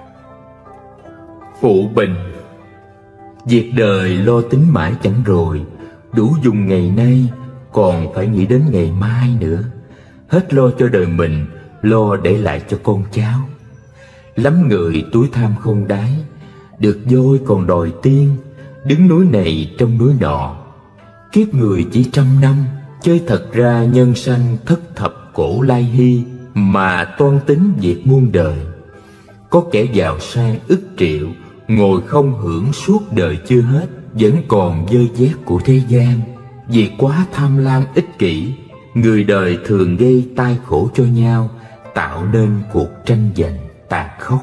Phụ bình: việc đời lo tính mãi chẳng rồi, đủ dùng ngày nay, còn phải nghĩ đến ngày mai nữa. Hết lo cho đời mình, lo để lại cho con cháu. Lắm người túi tham không đáy, được vôi còn đòi tiên, đứng núi này trong núi nọ. Kiếp người chỉ 100 năm, chơi thật ra nhân sanh thất thập cổ lai hy, mà toan tính việc muôn đời. Có kẻ giàu sang ức triệu, ngồi không hưởng suốt đời chưa hết, vẫn còn dơ dét của thế gian. Vì quá tham lam ích kỷ, người đời thường gây tai khổ cho nhau, tạo nên cuộc tranh giành tàn khốc.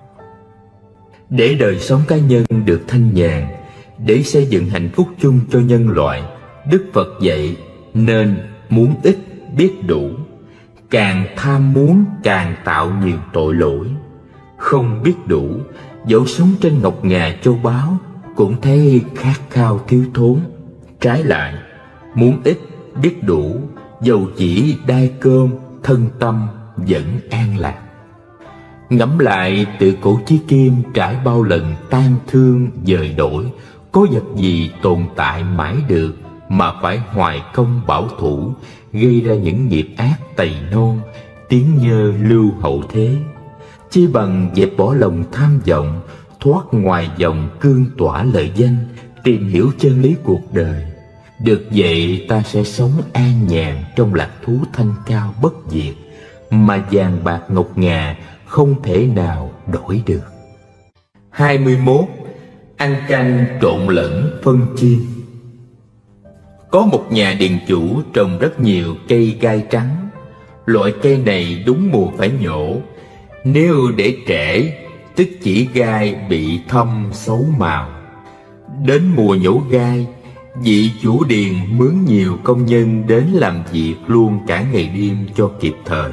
Để đời sống cá nhân được thanh nhàn, để xây dựng hạnh phúc chung cho nhân loại, Đức Phật dạy nên muốn ít biết đủ. Càng tham muốn càng tạo nhiều tội lỗi. Không biết đủ, dẫu sống trên ngọc ngà châu báu, cũng thấy khát khao thiếu thốn. Trái lại, muốn ít biết đủ, dầu chỉ đai cơm, thân tâm vẫn an lạc. Ngẫm lại từ cổ chí kim trải bao lần tan thương dời đổi, có vật gì tồn tại mãi được mà phải hoài công bảo thủ, gây ra những nghiệp ác tày non, tiếng nhơ lưu hậu thế. Chi bằng dẹp bỏ lòng tham vọng, thoát ngoài vòng cương tỏa lợi danh, tìm hiểu chân lý cuộc đời. Được vậy ta sẽ sống an nhàn trong lạc thú thanh cao bất diệt, mà vàng bạc ngọc ngà không thể nào đổi được. 21. Ăn canh trộn lẫn phân chia. Có một nhà điền chủ trồng rất nhiều cây gai trắng. Loại cây này đúng mùa phải nhổ, nếu để trễ tức chỉ gai bị thâm xấu màu. Đến mùa nhổ gai, vị chủ điền mướn nhiều công nhân đến làm việc luôn cả ngày đêm cho kịp thời.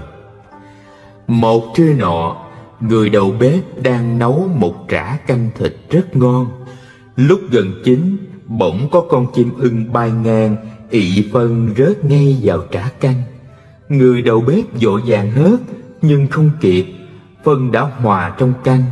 Một trưa nọ, người đầu bếp đang nấu một chả canh thịt rất ngon. Lúc gần chín, bỗng có con chim ưng bay ngang, ị phân rớt ngay vào chả canh. Người đầu bếp vội vàng hớt, nhưng không kịp, phân đã hòa trong canh.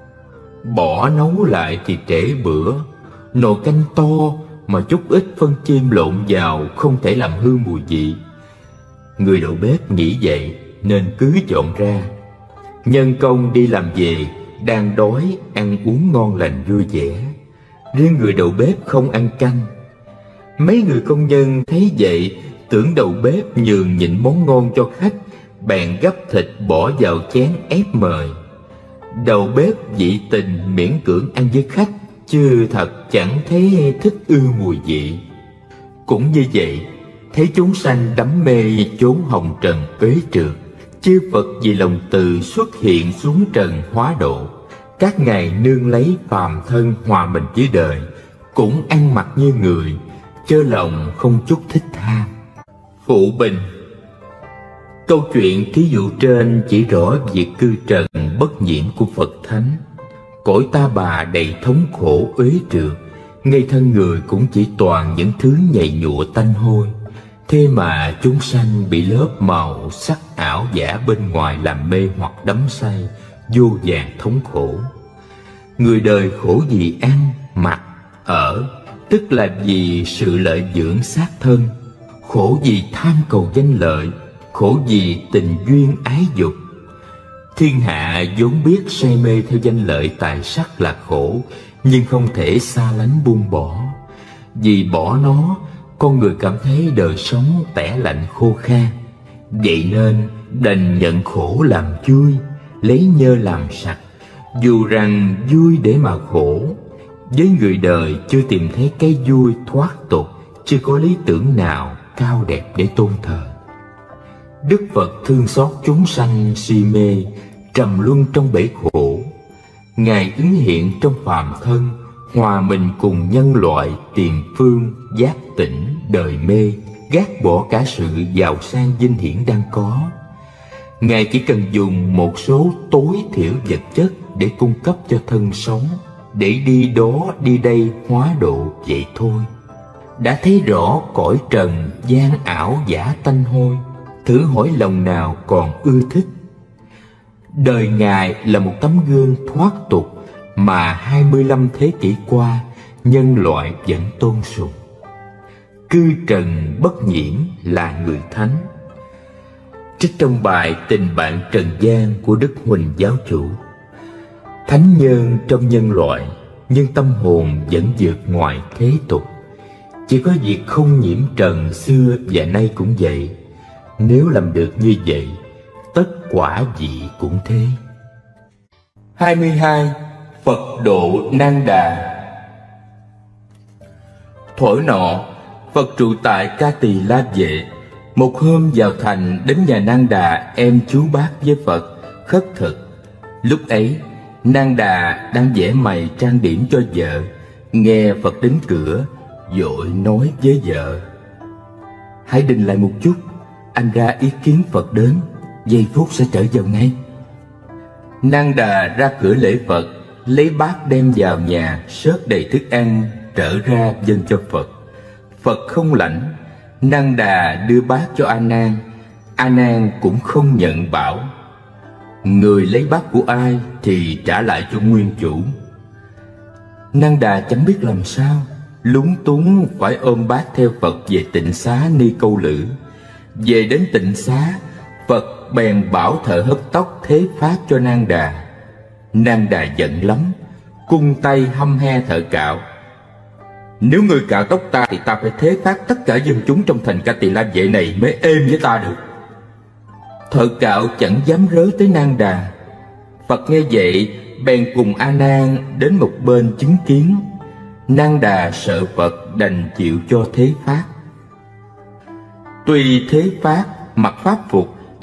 Bỏ nấu lại thì trễ bữa, nồi canh to mà chút ít phân chim lộn vào không thể làm hư mùi vị. Người đầu bếp nghĩ vậy nên cứ dọn ra. Nhân công đi làm về đang đói, ăn uống ngon lành vui vẻ. Riêng người đầu bếp không ăn canh. Mấy người công nhân thấy vậy, tưởng đầu bếp nhường nhịn món ngon cho khách, bèn gấp thịt bỏ vào chén ép mời. Đầu bếp dị tình miễn cưỡng ăn với khách, chứ thật chẳng thấy thích ưa mùi vị. Cũng như vậy, thấy chúng sanh đắm mê chốn hồng trần uế trượt, chư Phật vì lòng từ xuất hiện xuống trần hóa độ. Các ngài nương lấy phàm thân hòa mình với đời, cũng ăn mặc như người, chớ lòng không chút thích tham. Phụ bình. Câu chuyện thí dụ trên chỉ rõ việc cư trần bất nhiễm của Phật Thánh. Cõi ta bà đầy thống khổ uế trượt, ngay thân người cũng chỉ toàn những thứ nhầy nhụa tanh hôi. Thế mà chúng sanh bị lớp màu sắc ảo giả bên ngoài làm mê hoặc đắm say, vô vàn thống khổ. Người đời khổ vì ăn, mặc, ở, tức là vì sự lợi dưỡng xác thân. Khổ vì tham cầu danh lợi, khổ vì tình duyên ái dục. Thiên hạ vốn biết say mê theo danh lợi tài sắc là khổ, nhưng không thể xa lánh buông bỏ. Vì bỏ nó, con người cảm thấy đời sống tẻ lạnh khô khan. Vậy nên đành nhận khổ làm vui, lấy nhơ làm sạch, dù rằng vui để mà khổ. Với người đời chưa tìm thấy cái vui thoát tục, chưa có lý tưởng nào cao đẹp để tôn thờ. Đức Phật thương xót chúng sanh si mê, trầm luân trong bể khổ. Ngài ứng hiện trong phàm thân, hòa mình cùng nhân loại tiền phương giác tỉnh đời mê, gác bỏ cả sự giàu sang vinh hiển đang có. Ngài chỉ cần dùng một số tối thiểu vật chất để cung cấp cho thân sống, để đi đó đi đây hóa độ vậy thôi. Đã thấy rõ cõi trần gian ảo giả tanh hôi, thử hỏi lòng nào còn ưa thích. Đời Ngài là một tấm gương thoát tục mà 25 thế kỷ qua nhân loại vẫn tôn sùng. Cư trần bất nhiễm là người thánh. Trích trong bài Tình bạn trần gian của Đức Huỳnh Giáo Chủ. Thánh nhân trong nhân loại, nhưng tâm hồn vẫn vượt ngoài thế tục. Chỉ có việc không nhiễm trần xưa và nay cũng vậy. Nếu làm được như vậy, tất quả vị cũng thế. 22. Phật độ Nan Đà. Thuở nọ, Phật trụ tại Ca Tỳ La Vệ. Một hôm vào thành đến nhà Nan Đà em chú bác với Phật, khất thực. Lúc ấy, Nan Đà đang vẽ mày trang điểm cho vợ, nghe Phật đến cửa, vội nói với vợ: "Hãy đình lại một chút, anh ra ý kiến Phật đến, giây phút sẽ trở vào ngay." Nan Đà ra cửa lễ Phật, lấy bát đem vào nhà, xớt đầy thức ăn, trở ra dâng cho Phật. Phật không lãnh, Nan Đà đưa bát cho A Nan. A Nan cũng không nhận, bảo: "Người lấy bát của ai thì trả lại cho nguyên chủ." Nan Đà chẳng biết làm sao, lúng túng phải ôm bát theo Phật về Tịnh Xá Ni Câu Lữ. Về đến Tịnh Xá, Phật bèn bảo thợ hớt tóc thế pháp cho Nan Đà. Nan Đà giận lắm, cung tay hăm he thợ cạo: "Nếu ngươi cạo tóc ta thì ta phải thế phát tất cả dân chúng trong thành Ca Tỳ La Vệ này mới êm với ta được." Thợ cạo chẳng dám rớ tới Nan Đà. Phật nghe vậy bèn cùng A Nan đến một bên chứng kiến. Nan Đà sợ Phật đành chịu cho thế phát. Tuy thế phát mặc pháp phục,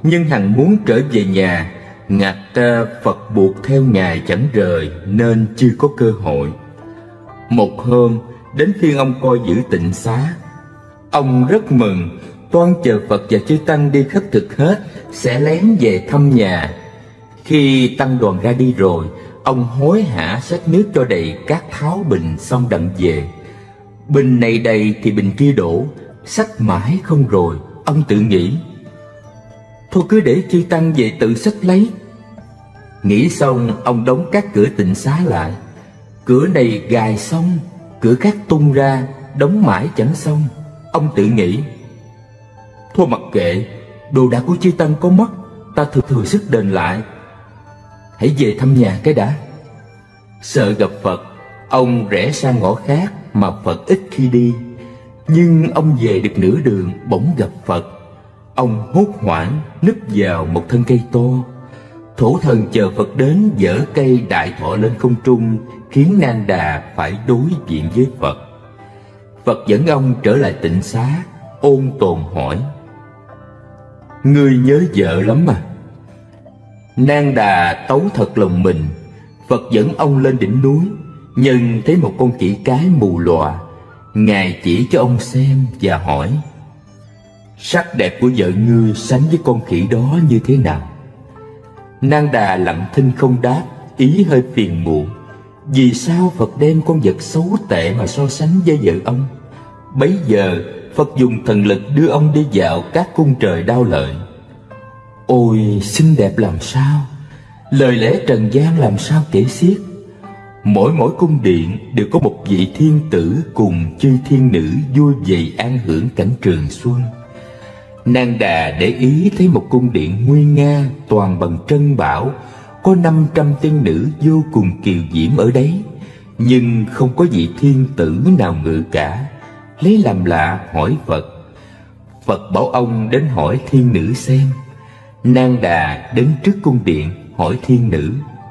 nhưng hằng muốn trở về nhà. Ngặt Phật buộc theo Ngài chẳng rời nên chưa có cơ hội. Một hôm đến phiên ông coi giữ tịnh xá. Ông rất mừng, toan chờ Phật và chư Tăng đi khất thực hết sẽ lén về thăm nhà. Khi tăng đoàn ra đi rồi, ông hối hả xách nước cho đầy các tháo bình xong đặng về. Bình này đầy thì bình kia đổ, xách mãi không rồi. Ông tự nghĩ, thôi cứ để chư Tăng về tự xách lấy. Nghĩ xong ông đóng các cửa tịnh xá lại. Cửa này gài xong, cửa khác tung ra, đóng mãi chẳng xong. Ông tự nghĩ, thôi mặc kệ, đồ đạc của chư Tăng có mất, ta thừa sức đền lại. Hãy về thăm nhà cái đã. Sợ gặp Phật, ông rẽ sang ngõ khác mà Phật ít khi đi. Nhưng ông về được nửa đường bỗng gặp Phật. Ông hốt hoảng núp vào một thân cây to. Thổ thần chờ Phật đến giở cây đại thọ lên không trung, khiến Nang Đà phải đối diện với Phật. Phật dẫn ông trở lại tịnh xá, ôn tồn hỏi, ngươi nhớ vợ lắm à? Nang Đà tấu thật lòng mình. Phật dẫn ông lên đỉnh núi, nhân thấy một con khỉ cái mù lòa. Ngài chỉ cho ông xem và hỏi, sắc đẹp của vợ ngươi sánh với con khỉ đó như thế nào? Nang Đà lặng thinh không đáp, ý hơi phiền muộn. Vì sao Phật đem con vật xấu tệ mà so sánh với vợ ông? Bấy giờ Phật dùng thần lực đưa ông đi dạo các cung trời đao lợi. Ôi xinh đẹp làm sao, lời lẽ trần gian làm sao kể xiết. Mỗi cung điện đều có một vị thiên tử cùng chư thiên nữ vui vầy an hưởng cảnh trường xuân. Nang Đà để ý thấy một cung điện nguy nga toàn bằng trân bảo, có 500 tiên nữ vô cùng kiều diễm ở đấy, nhưng không có vị thiên tử nào ngự cả. Lấy làm lạ hỏi Phật. Phật bảo ông đến hỏi thiên nữ xem. Nang Đà đến trước cung điện hỏi thiên nữ,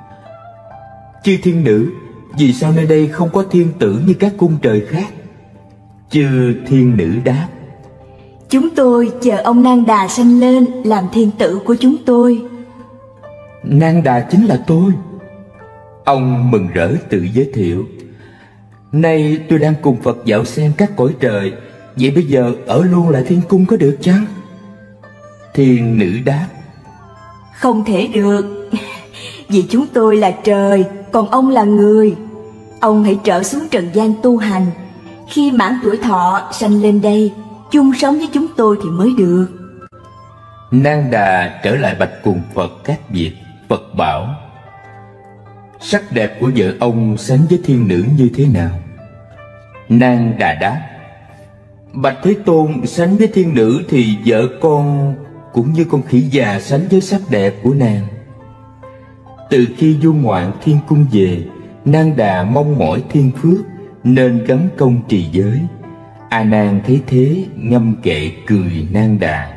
chư thiên nữ, vì sao nơi đây không có thiên tử như các cung trời khác? Chư thiên nữ đáp, chúng tôi chờ ông Nang Đà sanh lên làm thiên tử của chúng tôi. Nang Đà chính là tôi. Ông mừng rỡ tự giới thiệu, nay tôi đang cùng Phật dạo xem các cõi trời, vậy bây giờ ở luôn lại thiên cung có được chăng? Thiên nữ đáp, không thể được, vì chúng tôi là trời, còn ông là người. Ông hãy trở xuống trần gian tu hành, khi mãn tuổi thọ sanh lên đây chung sống với chúng tôi thì mới được. Nang Đà trở lại bạch cùng Phật các việc. Phật bảo, sắc đẹp của vợ ông sánh với thiên nữ như thế nào? Nang Đà đáp, bạch Thế Tôn, sánh với thiên nữ thì vợ con cũng như con khỉ già sánh với sắc đẹp của nàng. Từ khi du ngoạn thiên cung về, Nang Đà mong mỏi thiên phước nên gắn công trì giới. A Nan thấy thế ngâm kệ cười Nang Đà,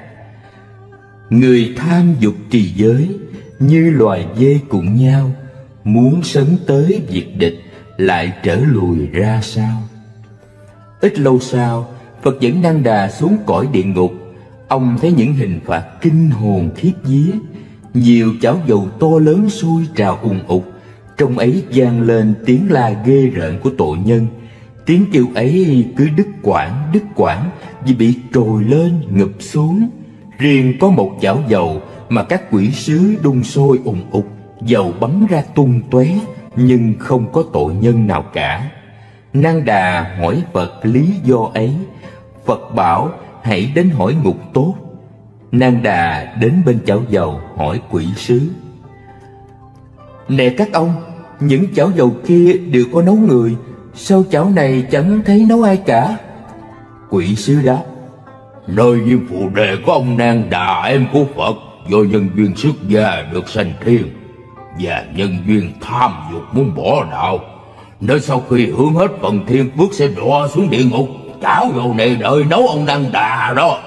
người tham dục trì giới như loài dê cùng nhau, muốn sấn tới diệt địch lại trở lùi ra sao? Ít lâu sau, Phật dẫn Nang Đà xuống cõi địa ngục. Ông thấy những hình phạt kinh hồn khiếp vía. Nhiều chảo dầu to lớn sôi trào ùn ục, trong ấy vang lên tiếng la ghê rợn của tội nhân. Tiếng kêu ấy cứ đứt quãng vì bị trồi lên ngụp xuống. Riêng có một chảo dầu mà các quỷ sứ đun sôi ùn ục, dầu bắn ra tung tóe, nhưng không có tội nhân nào cả. Nang Đà hỏi Phật lý do ấy. Phật bảo hãy đến hỏi ngục tốt. Nang Đà đến bên chảo dầu hỏi quỷ sứ, nè các ông, những chảo dầu kia đều có nấu người, sao chảo này chẳng thấy nấu ai cả? Quỷ sứ đáp, nơi diêm phù đề của ông Nang Đà em của Phật, do nhân duyên xuất gia được sanh thiên và nhân duyên tham dục muốn bỏ đạo, nên sau khi hưởng hết phần thiên phước sẽ đọa xuống địa ngục. Chảo dầu này đợi nấu ông Nang Đà đó.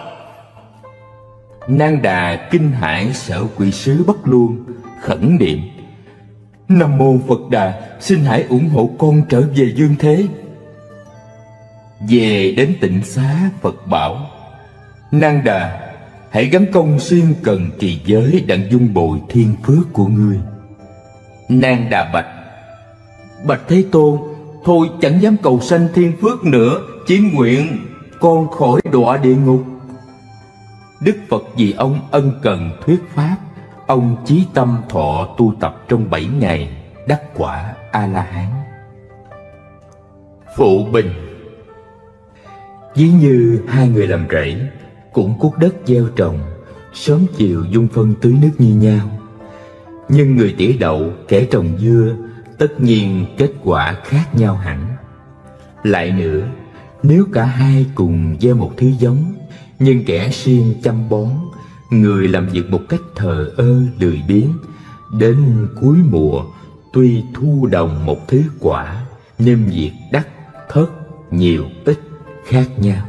Nang Đà kinh hãi sợ quỷ sứ bắt luôn, khẩn niệm, Nam mô Phật Đà, xin hãy ủng hộ con trở về dương thế. Về đến tịnh xá, Phật bảo, Nang Đà, hãy gắn công xuyên cần trì giới đặng dung bồi thiên phước của ngươi. Nang Đà bạch: Bạch Thế Tôn, thôi chẳng dám cầu sanh thiên phước nữa, chỉ nguyện con khỏi đọa địa ngục. Đức Phật vì ông ân cần thuyết pháp, ông chí tâm thọ tu tập trong 7 ngày, đắc quả A-la-hán. Phụ bình: Ví như hai người làm rẫy, cũng cuốc đất gieo trồng, sớm chiều dung phân tưới nước như nhau. Nhưng người tỉa đậu, kẻ trồng dưa, tất nhiên kết quả khác nhau hẳn. Lại nữa, nếu cả hai cùng gieo một thứ giống, nhưng kẻ siêng chăm bón, người làm việc một cách thờ ơ lười biếng, đến cuối mùa tuy thu đồng một thứ quả, nhưng việc đắc thất nhiều ít khác nhau.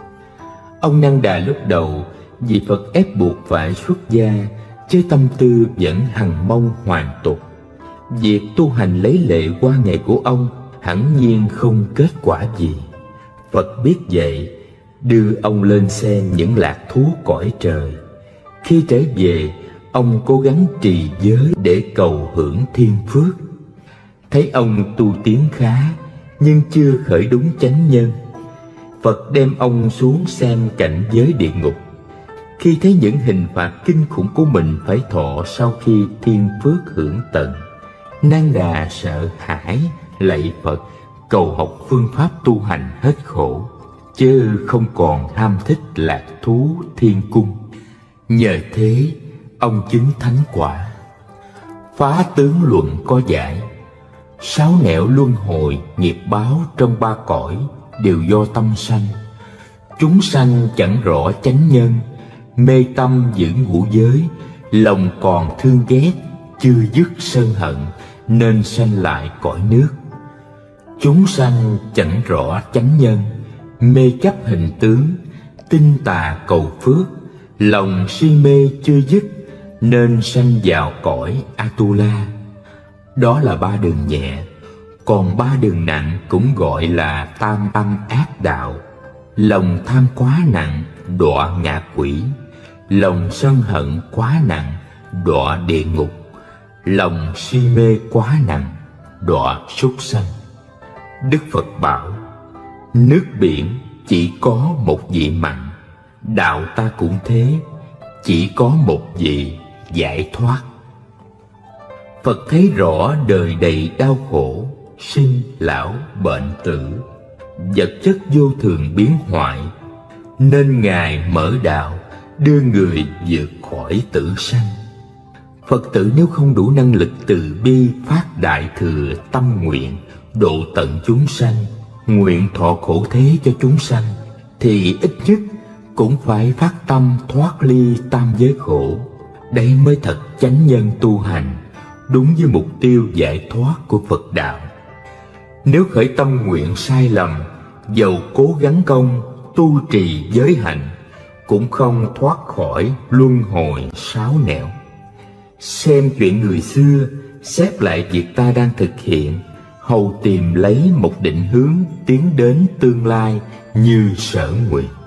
Ông Năng Đà lúc đầu vì Phật ép buộc phải xuất gia, chứ tâm tư vẫn hằng mong hoàn tục. Việc tu hành lấy lệ qua ngày của ông hẳn nhiên không kết quả gì. Phật biết vậy, đưa ông lên xem những lạc thú cõi trời. Khi trở về, ông cố gắng trì giới để cầu hưởng thiên phước. Thấy ông tu tiến khá, nhưng chưa khởi đúng chánh nhân, Phật đem ông xuống xem cảnh giới địa ngục. Khi thấy những hình phạt kinh khủng của mình phải thọ sau khi thiên phước hưởng tận, Nang Đà sợ hãi lạy Phật, cầu học phương pháp tu hành hết khổ, chứ không còn ham thích lạc thú thiên cung. Nhờ thế, ông chứng thánh quả. Phá tướng luận có giải: 6 nẻo luân hồi nghiệp báo trong 3 cõi đều do tâm sanh. Chúng sanh chẳng rõ chánh nhân, mê tâm giữ ngũ giới, lòng còn thương ghét, chưa dứt sân hận, nên sanh lại cõi nước. Chúng sanh chẳng rõ chánh nhân, mê chấp hình tướng, tinh tà cầu phước, lòng si mê chưa dứt, nên sanh vào cõi Atula. Đó là 3 đường nhẹ, còn 3 đường nặng cũng gọi là tam âm ác đạo. Lòng tham quá nặng, đọa ngạ quỷ. Lòng sân hận quá nặng, đọa địa ngục. Lòng si mê quá nặng, đọa súc sanh. Đức Phật bảo: Nước biển chỉ có một vị mặn, đạo ta cũng thế, chỉ có một vị giải thoát. Phật thấy rõ đời đầy đau khổ, sinh lão bệnh tử, vật chất vô thường biến hoại, nên Ngài mở đạo đưa người vượt khỏi tử sanh. Phật tử nếu không đủ năng lực từ bi phát đại thừa tâm nguyện độ tận chúng sanh, nguyện thọ khổ thế cho chúng sanh, thì ít nhất cũng phải phát tâm thoát ly tam giới khổ. Đây mới thật chánh nhân tu hành, đúng với mục tiêu giải thoát của Phật đạo. Nếu khởi tâm nguyện sai lầm, dầu cố gắng công tu trì giới hạnh, cũng không thoát khỏi luân hồi 6 nẻo. Xem chuyện người xưa, xét lại việc ta đang thực hiện, hầu tìm lấy một định hướng tiến đến tương lai như sở nguyện.